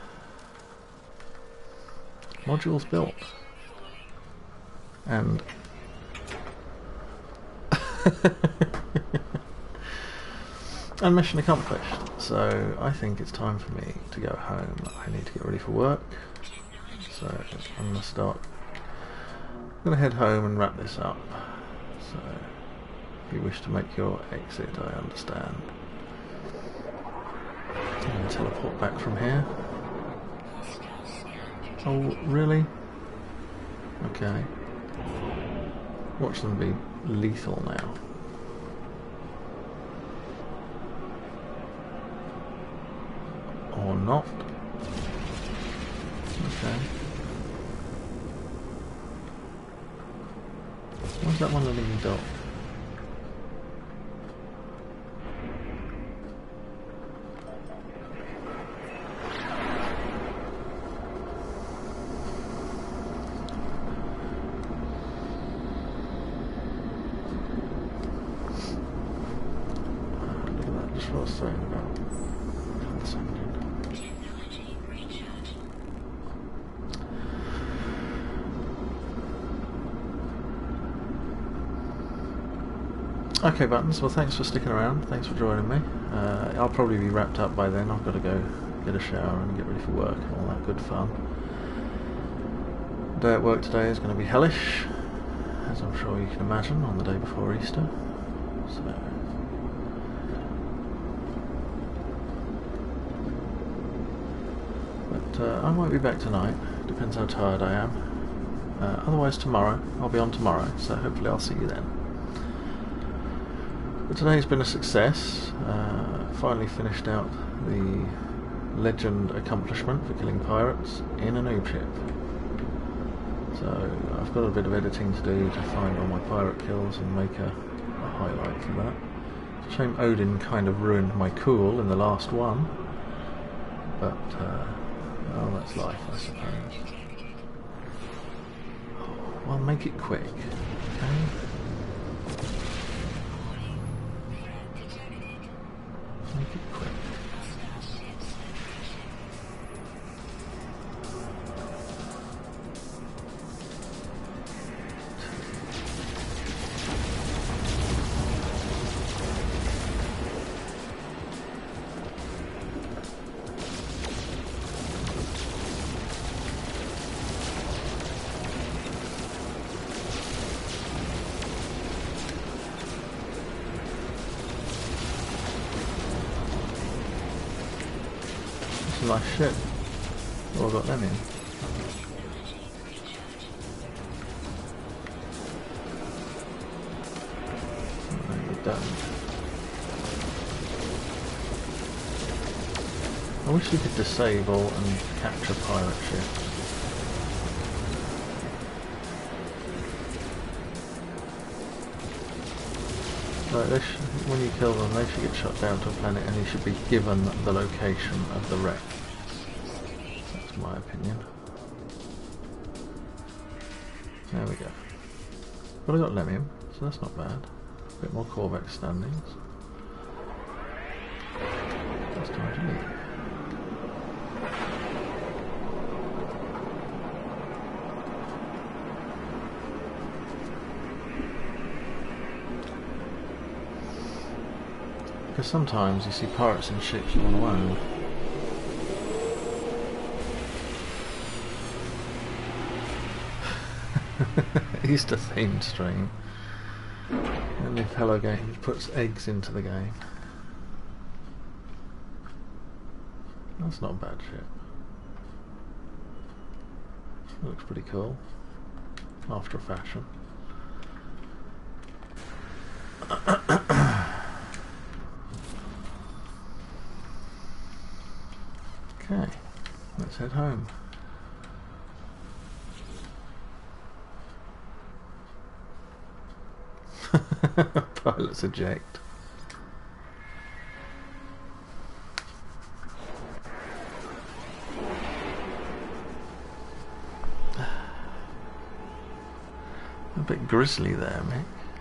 modules built. And and mission accomplished. So I think it's time for me to go home. I need to get ready for work. So I'm gonna start I'm gonna head home and wrap this up. So if you wish to make your exit, I understand. I'm gonna teleport back from here. Oh really? Okay. Watch them be lethal now. Or not. Okay. Why's that one letting me dock? Okay buttons, well thanks for sticking around, thanks for joining me. Uh, I'll probably be wrapped up by then. I've got to go get a shower and get ready for work and all that good fun. The day at work today is going to be hellish, as I'm sure you can imagine, on the day before Easter. So But uh, I might be back tonight, depends how tired I am. Uh, otherwise tomorrow, I'll be on tomorrow, so hopefully I'll see you then. But today's been a success. Uh, finally finished out the legend accomplishment for killing pirates in a noob ship. So I've got a bit of editing to do to find all my pirate kills and make a, a highlight for that. It's a shame Odin kind of ruined my cool in the last one. But, uh, well, that's life, I suppose. Well, make it quick, okay? Make it quick. some nice shit. Oh, I got them in. No, you don't. I wish you could disable and capture pirate ships. Like they sh when you kill them, they should get shot down to a planet and you should be given the location of the wreck. That's my opinion. There we go. But I got Lemium, so that's not bad. A bit more Corvette standings. It's time to leave. Because sometimes you see pirates in ships you want to own. Easter themed stream. And if Hello Games puts eggs into the game. That's not a bad ship. It looks pretty cool. After a fashion. Okay, let's head home. Pilots eject. A bit grisly there, Mick.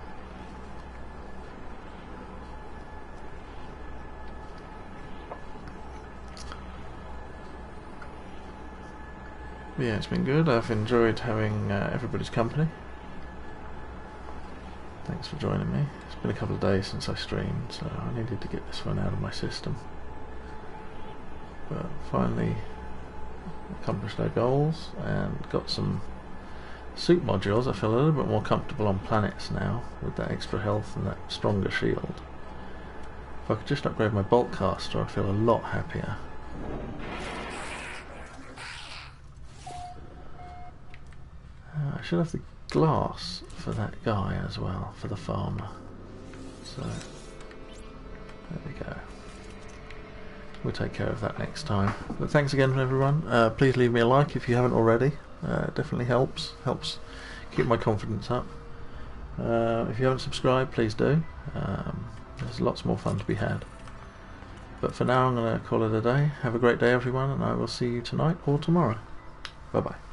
Yeah, it's been good. I've enjoyed having uh, everybody's company. Thanks for joining me. It's been a couple of days since I streamed, so I needed to get this one out of my system. But finally accomplished our goals and got some suit modules. I feel a little bit more comfortable on planets now with that extra health and that stronger shield. If I could just upgrade my bolt caster, I'd feel a lot happier. Uh, I should have the glass for that guy as well, for the farmer. So, there we go. We'll take care of that next time. But thanks again everyone. Uh, please leave me a like if you haven't already. Uh, it definitely helps. Helps keep my confidence up. Uh, if you haven't subscribed, please do. Um, there's lots more fun to be had. But for now I'm going to call it a day. Have a great day everyone, and I will see you tonight or tomorrow. Bye bye.